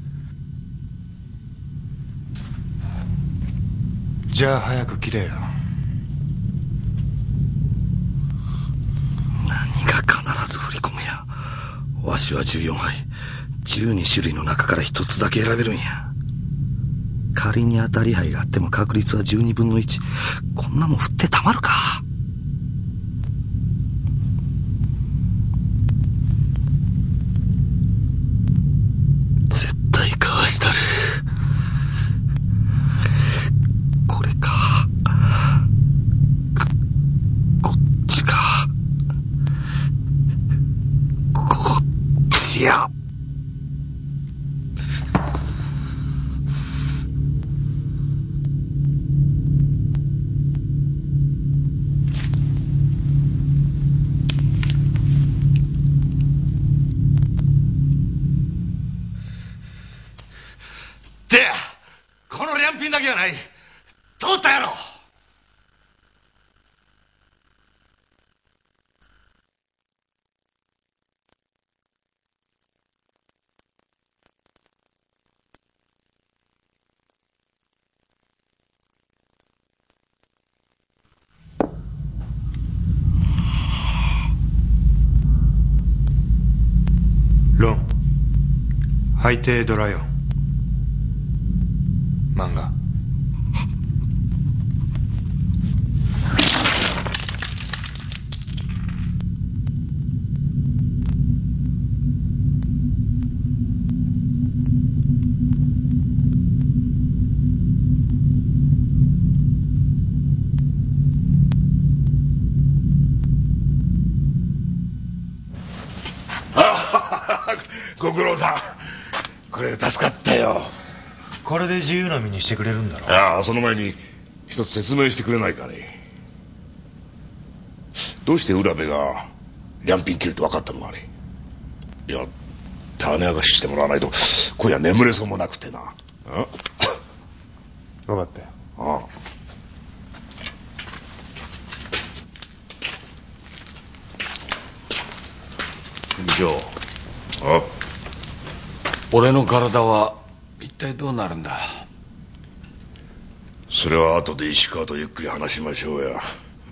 じゃあ早く切れよ。 何が必ず振り込むや。わしは14杯12種類の中から一つだけ選べるんや。仮に当たり牌があっても確率は12分の1。こんなもん振ってたまるか。絶対かわしたる。これか。こっちか。こっちや。 で、この良品だけはない。通ったやろ。 ロン、海底ドラヨン、漫画。 ご苦労さん。これ助かったよ。 これで自由の身にしてくれるんだろ。 ああ、その前に一つ説明してくれないかね。どうして浦部が良品切ると分かったのかね。いや、種明かししてもらわないと今夜眠れそうもなくてな。 分かったよ。 ああ。 組長。 あ、 俺の体は一体どうなるんだ。 それは後で石川とゆっくり話しましょうや。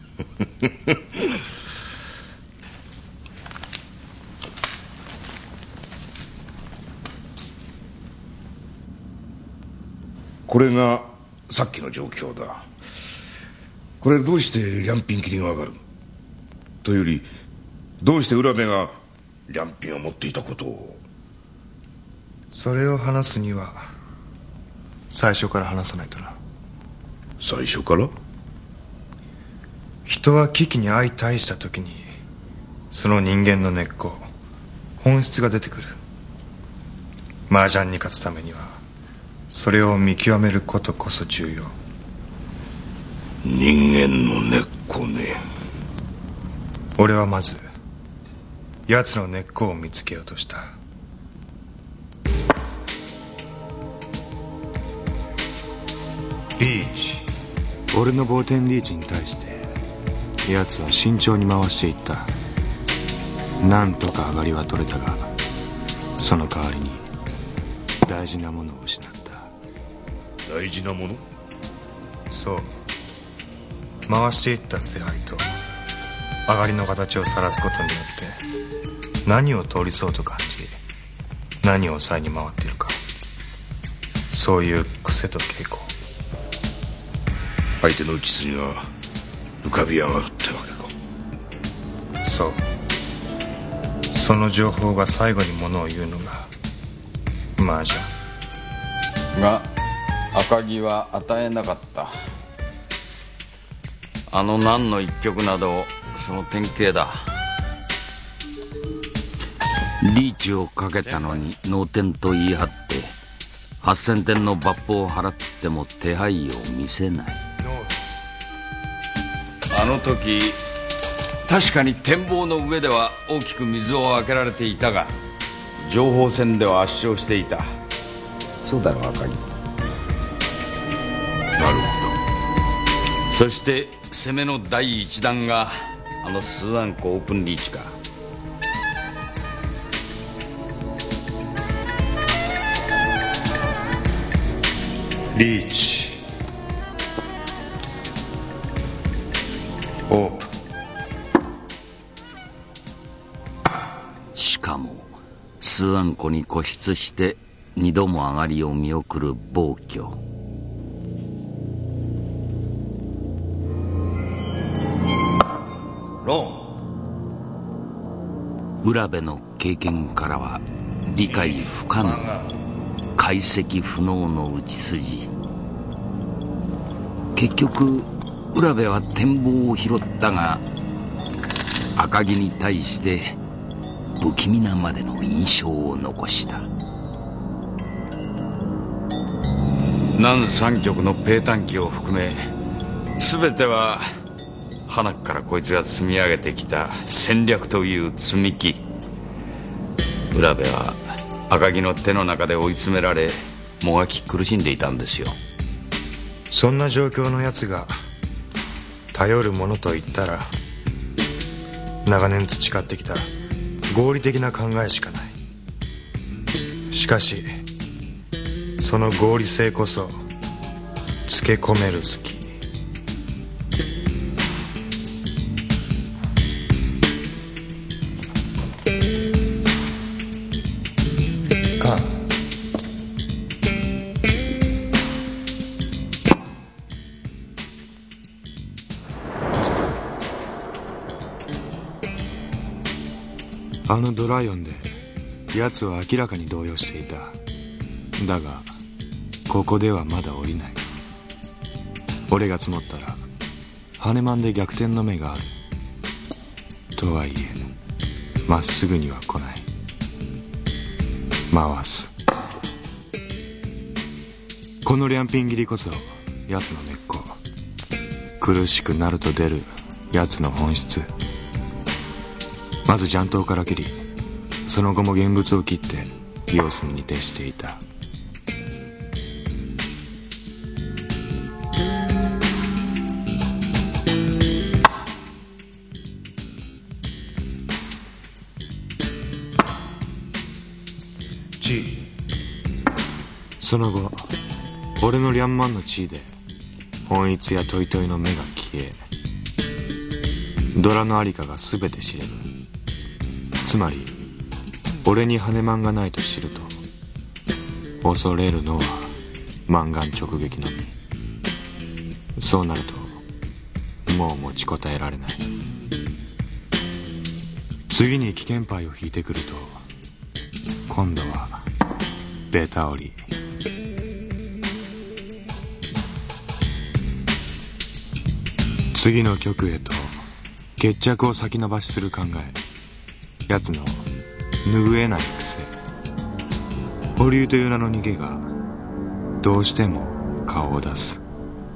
これがさっきの状況だ。これどうして良品切りがわかるというより、どうして浦部が良品を持っていたことを。 それを話すには最初から話さないとな。 最初から？ 人は危機に相対した時にその人間の根っこ、本質が出てくる。麻雀に勝つためにはそれを見極めることこそ重要。 人間の根っこね。 俺はまず奴の根っこを見つけようとした。リーチ。俺のボーテンリーチに対して奴は慎重に回していった。なんとか上がりは取れたが、その代わりに大事なものを失った。 大事なもの？ そう。回していった捨て牌と上がりの形を晒すことによって何を通りそうと感じ、何を才に回っているか、そういう癖と傾向。 相手の打ち筋が浮かび上がるってわけか。 そう。その情報が最後にものを言うのが麻雀。 が赤木は与えなかった。あの何の一曲などその典型だ。 リーチをかけたのに脳天と言い張って8000点の抜報を払っても手配を見せない。 あの時確かに展望の上では大きく水をあけられていたが情報戦では圧勝していた。そうだろう赤木。 なるほど。そして攻めの第一弾があのスーアンコオープンリーチか。 リーチオープン。 しかもスーアンコに固執して2度も上がりを見送る暴挙。 ローン。浦部の経験からは理解不可能、解析不能の道筋。結局浦部は展望を拾ったが赤木に対して不気味なまでの印象を残した。 南3局のペータン機を含め全ては花からこいつが積み上げてきた戦略という積み木。浦部は赤木の手の中で追い詰められもがき苦しんでいたんですよ。 そんな状況のやつが頼るものといったら長年培ってきた合理的な考えしかない。しかしその合理性こそつけ込める隙。カン。 あのドライオンで奴は明らかに動揺していた。だがここではまだ降りない。俺が積もったら羽マンで逆転の目がある。とはいえまっすぐには来ない。回す。このリャンピン切りこそ奴の根っこ。苦しくなると出る奴の本質。まず雀刀から切りその後も現物を切って様子見に徹していた。その後俺のリャンマンの地位で本一やトイトイの目が消えドラのありかが全て知れる。つまり俺に羽マンがないと知ると恐れるのはマンガン直撃のみ。そうなるともう持ちこたえられない。次に危険牌を引いてくると今度はベタ折り。次の局へと決着を先延ばしする考え。奴の拭えない癖。保留という名の逃げがどうしても顔を出す。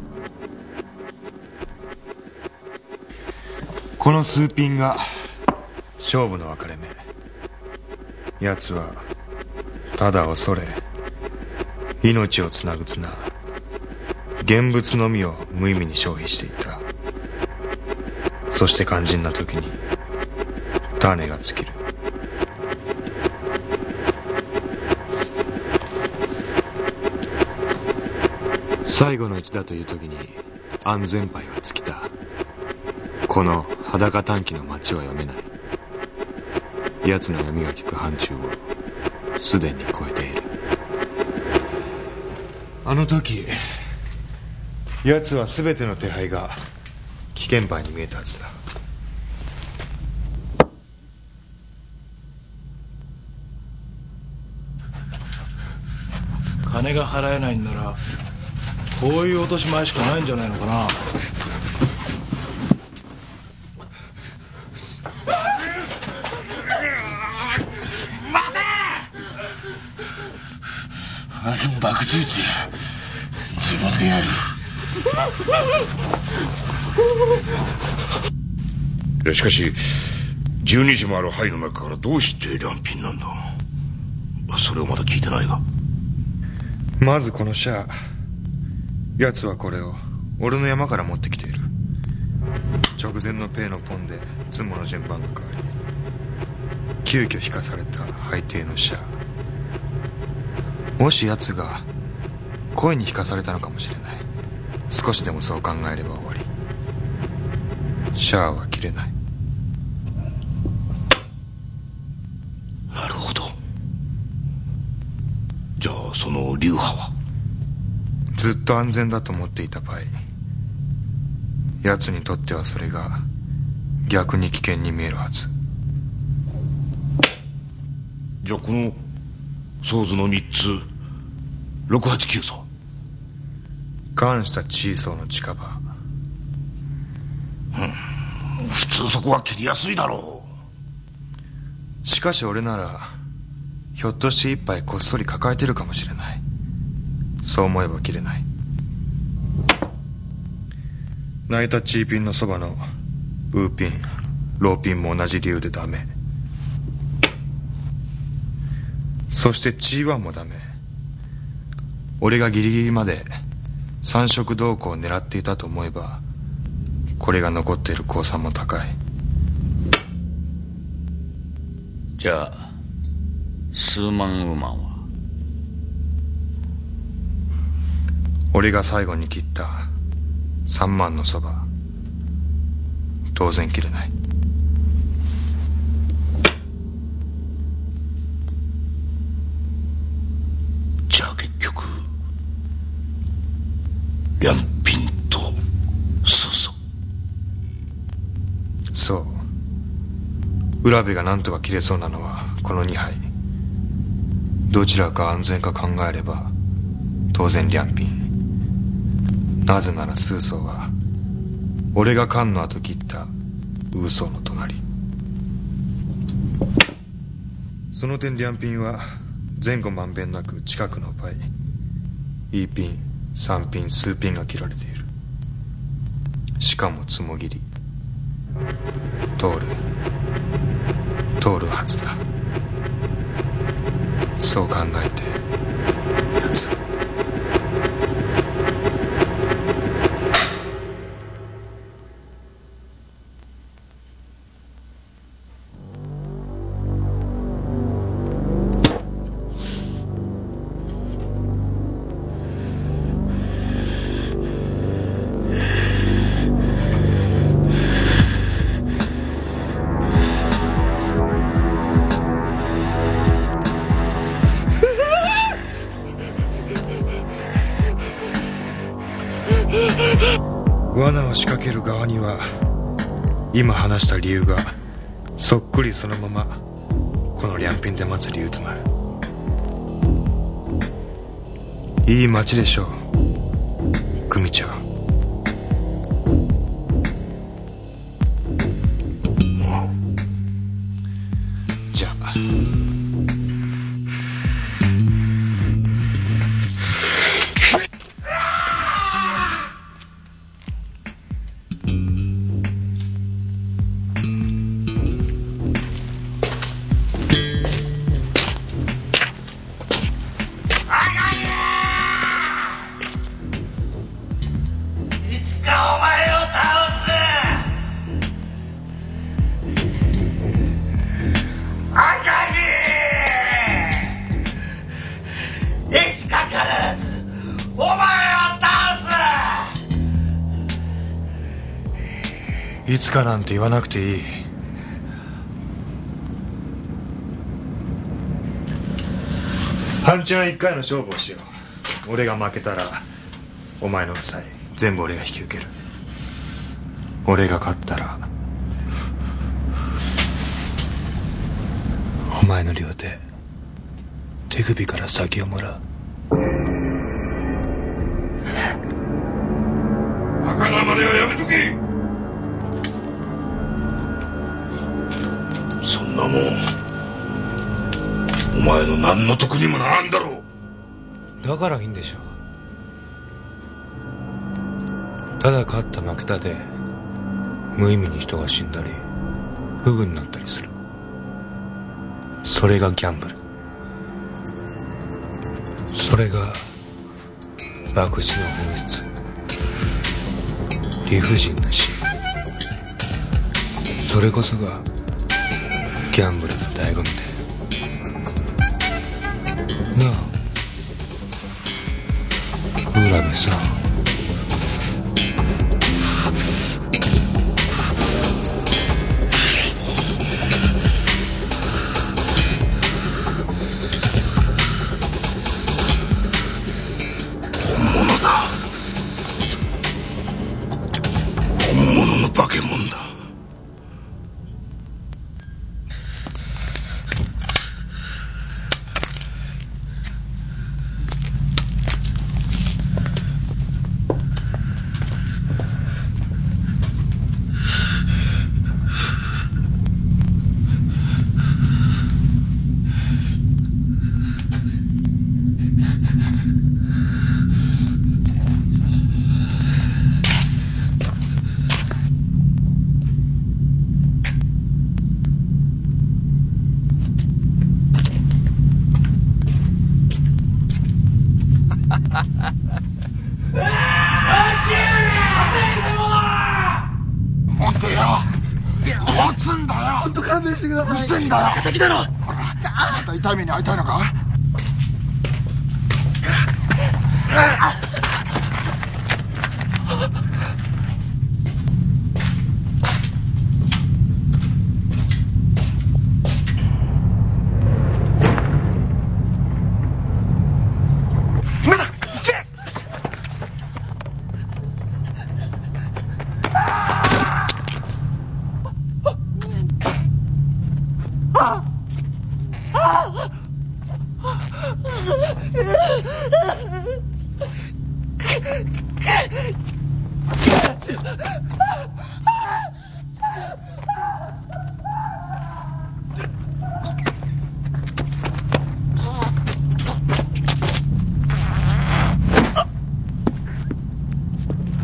この数ピンが勝負の分かれ目。奴はただ恐れ命をつなぐ綱現物のみを無意味に消費していた。そして肝心な時に種が尽きる。最後の一打という時に安全牌は尽きた。この裸短期の街は読めない。奴の読みが利く範疇をすでに超えている。あの時奴は全ての手配が危険牌に見えたはずだ。 金が払えないんならこういう落とし前しかないんじゃないのかな。 しも博打打ち自分でやる。 いやしかし12時もある範囲の中からどうして良品なんだ。それをまだ聞いてないが。 まずこのシャア、奴はこれを俺の山から持ってきている。直前のペイのポンでツモの順番が変わり、急遽引かされた背底のシャア。もし奴が恋に引かされたのかもしれない。少しでもそう考えれば終わり。シャアは切れない。 なるほど。じゃあその流派は？ ずっと安全だと思っていた場合、奴にとってはそれが逆に危険に見えるはず。 じゃあこのソーズの3つ689層、 関したチーソーの近場。 普通そこは切りやすいだろう。しかし俺ならひょっとして一杯こっそり抱えてるかもしれない。そう思えば切れない。ナイタッチーピンのそばのウーピン、ローピンも同じ理由でダメ。そしてチーワンもダメ。俺がギリギリまで三色動向を狙っていたと思えば、これが残っている降参も高い。 じゃあ数万ウーマンは？ 俺が最後に切った3万のそば、当然切れない。 じゃあ結局良品とスーソ。 そう。浦部が何とか切れそうなのはこの2杯。どちらか安全か考えれば当然良品。なぜならスーソーは俺が缶の後切ったウーソーの隣。その点良品は前後まんべんなく近くの倍、Eピン、3ピン、数ピンが切られている。しかもつもぎり。通るはずだ。そう考えて奴は罠を仕掛ける側には今話した理由がそっくりそのままこの良品で待つ理由となる。いい町でしょう、組長。じゃあいつかなんて言わなくていい。半チャン1回の勝負をしよう。俺が負けたらお前の負債全部俺が引き受ける。俺が勝ったらお前の両手手首から先をもらう。 バカなまねはやめとけ。そんなもんお前の何の得にもならんだろう。 だからいいんでしょう。ただ勝った負けたで無意味に人が死んだり不遇になったりする。それがギャンブル。それが博打の本質。理不尽な死。それこそがギャンブルの醍醐味で。なあ浦部さん、 本物の化け物だ。 本当勘弁してください。うるせえんだよ。敵だろ。ほら、また痛い目に遭いたいのか。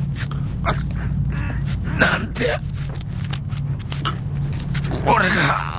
なんで俺が